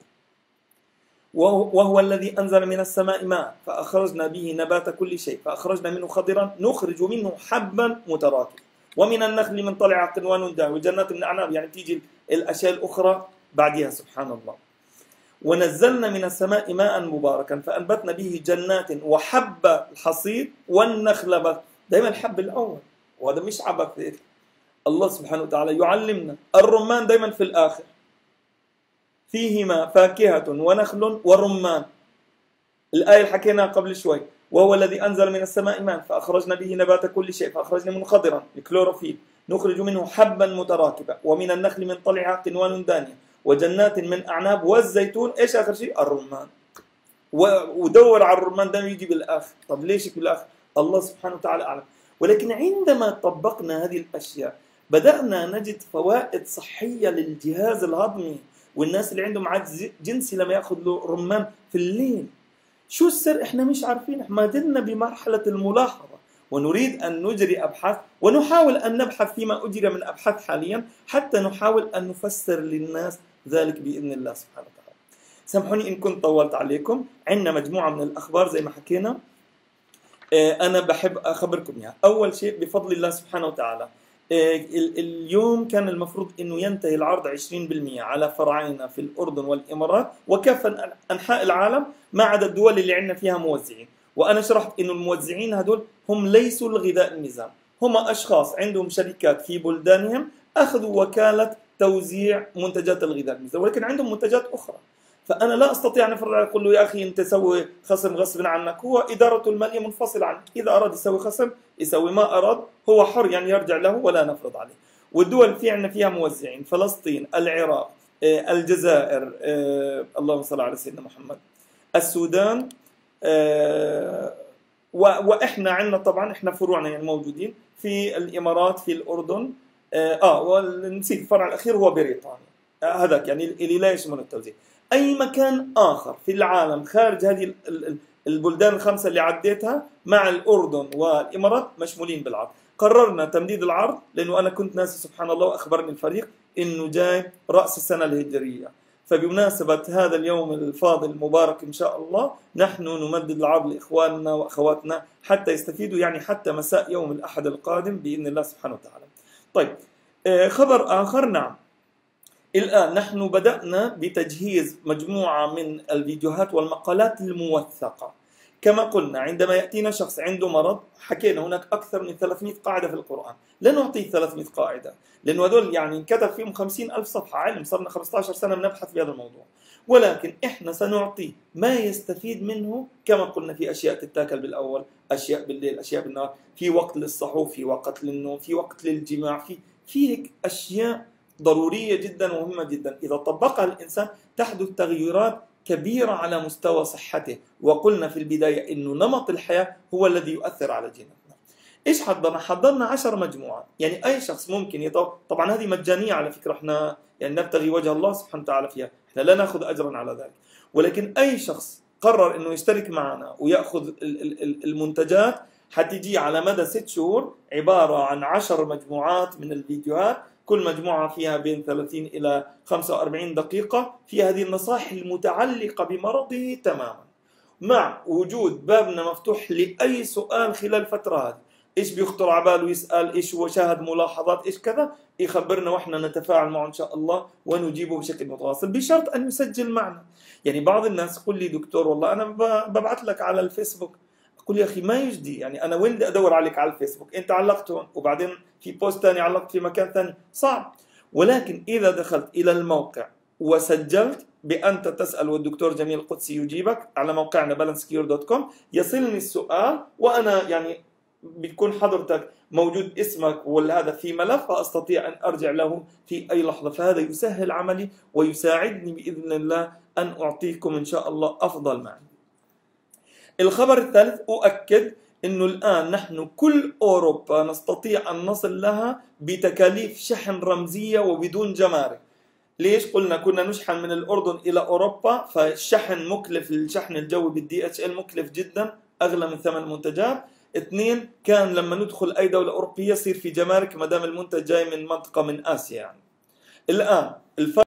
وهو الذي أنزل من السماء ماء فأخرجنا به نبات كل شيء فأخرجنا منه خضرا نخرج منه حبا متراكبا ومن النخل من طلعها قنوان داني وجنات من أعناب. يعني تيجي الأشياء الأخرى بعدها سبحان الله. ونزلنا من السماء ماء مباركا فأنبتنا به جنات وحب الحصيد والنخل بس. دائما الحب الأول، وهذا مش عبث. الله سبحانه وتعالى يعلمنا. الرمان دائما في الآخر، فيهما فاكهة ونخل ورمان. الآية اللي حكيناها قبل شوي: وهو الذي أنزل من السماء ماء فأخرجنا به نبات كل شيء فأخرجنا منه خضرا الكلوروفيل نخرج منه حبا متراكبا ومن النخل من طلعها قنوان دانية وجنات من أعناب والزيتون. إيش آخر شيء؟ الرمان. ودور على الرمان ده يجي بالآخر. طب ليش بالآخر؟ الله سبحانه وتعالى أعلم. ولكن عندما طبقنا هذه الأشياء بدأنا نجد فوائد صحية للجهاز الهضمي. والناس اللي عندهم عجز جنسي لما يأخذ له رمان في الليل، شو السر؟ احنا مش عارفين. ما زلنا بمرحلة الملاحظة ونريد أن نجري أبحاث ونحاول أن نبحث فيما أجري من أبحاث حاليا حتى نحاول أن نفسر للناس ذلك بإذن الله سبحانه وتعالى. سامحوني إن كنت طولت عليكم. عندنا مجموعة من الأخبار زي ما حكينا، أنا بحب أخبركم إياها. أول شيء بفضل الله سبحانه وتعالى اليوم كان المفروض أنه ينتهي العرض عشرين بالمئة على فرعينا في الأردن والإمارات وكافة أنحاء العالم ما عدا الدول اللي عندنا فيها موزعين. وأنا شرحت أنه الموزعين هدول هم ليسوا الغذاء النظام، هم أشخاص عندهم شركات في بلدانهم أخذوا وكالة توزيع منتجات الغذاء النظام، ولكن عندهم منتجات أخرى. فأنا لا أستطيع أن أفرض أقول له يا أخي أنت سوي خصم غصب عنك. هو إدارته المالية منفصلة عنه، إذا أراد يسوي خصم يسوي، ما أراد هو حر، يعني يرجع له ولا نفرض عليه. والدول في عندنا فيها موزعين: فلسطين، العراق، الجزائر، اللهم صل على سيدنا محمد، السودان، وإحنا عندنا طبعا إحنا فروعنا يعني موجودين في الإمارات، في الأردن، آه ونسيت الفرع الأخير هو بريطانيا. هذاك يعني اللي لا يشمل التوزيع. أي مكان آخر في العالم خارج هذه البلدان الخمسة اللي عديتها مع الأردن والإمارات مشمولين بالعرض. قررنا تمديد العرض لأنه أنا كنت ناسي سبحان الله، وأخبرني الفريق إنه جاي رأس السنة الهجرية، فبمناسبة هذا اليوم الفاضل المبارك إن شاء الله نحن نمدد العرض لإخواننا وأخواتنا حتى يستفيدوا، يعني حتى مساء يوم الأحد القادم بإذن الله سبحانه وتعالى. طيب، خبر آخر. نعم، الآن نحن بدأنا بتجهيز مجموعة من الفيديوهات والمقالات الموثقة. كما قلنا عندما يأتينا شخص عنده مرض، حكينا هناك أكثر من ثلاثمئة قاعدة في القرآن، لا نعطيه ثلاثمئة قاعدة لأنه هذول يعني انكتب فيهم خمسين ألف صفحة علم، صرنا خمسة عشر سنة بنبحث في هذا الموضوع. ولكن إحنا سنعطيه ما يستفيد منه. كما قلنا في أشياء تتاكل بالأول، أشياء بالليل، أشياء بالنهار، في وقت للصحو، في وقت للنوم، في وقت للجماع، في في هيك أشياء ضرورية جدا ومهمة جدا. إذا طبقها الإنسان تحدث تغيرات كبيرة على مستوى صحته. وقلنا في البداية إنه نمط الحياة هو الذي يؤثر على جيناتنا. إيش حضرنا؟ حضرنا عشر مجموعات، يعني أي شخص ممكن يطور. طبعا هذه مجانية على فكرة، إحنا يعني نبتغي وجه الله سبحانه وتعالى فيها، إحنا لا نأخذ أجرا على ذلك. ولكن أي شخص قرر إنه يشترك معنا ويأخذ المنتجات حتيجي على مدى ست شهور عبارة عن عشر مجموعات من الفيديوهات، كل مجموعة فيها بين ثلاثين إلى خمسة وأربعين دقيقة، في هذه النصائح المتعلقة بمرضه تماما، مع وجود بابنا مفتوح لأي سؤال خلال الفترة هذه. إيش بيخطر على باله يسأل، إيش هو شاهد ملاحظات، إيش كذا، يخبرنا وإحنا نتفاعل معه إن شاء الله ونجيبه بشكل متواصل، بشرط أن يسجل معنا. يعني بعض الناس يقول لي دكتور والله أنا ببعث لك على الفيسبوك. أقول يا أخي ما يجدي، يعني أنا وين بدي أدور عليك على الفيسبوك؟ أنت علقت هون وبعدين في بوست ثاني علقت في مكان ثاني، صعب. ولكن إذا دخلت إلى الموقع وسجلت بأنت تسأل والدكتور جميل القدسي يجيبك على موقعنا بالانس كيور دوت كوم، يصلني السؤال وأنا يعني بيكون حضرتك موجود اسمك وهذا في ملف، فأستطيع أن أرجع له في أي لحظة. فهذا يسهل عملي ويساعدني بإذن الله أن أعطيكم إن شاء الله أفضل ما عندي. الخبر الثالث، أؤكد أنه الآن نحن كل أوروبا نستطيع أن نصل لها بتكاليف شحن رمزية وبدون جمارك. ليش؟ قلنا كنا نشحن من الأردن إلى أوروبا، فالشحن مكلف، الشحن الجوي بالدي اتش ال مكلف جدا، أغلى من ثمن المنتجات. اثنين، كان لما ندخل أي دولة أوروبية يصير في جمارك ما دام المنتج جاي من منطقة من آسيا يعني. الآن الفرق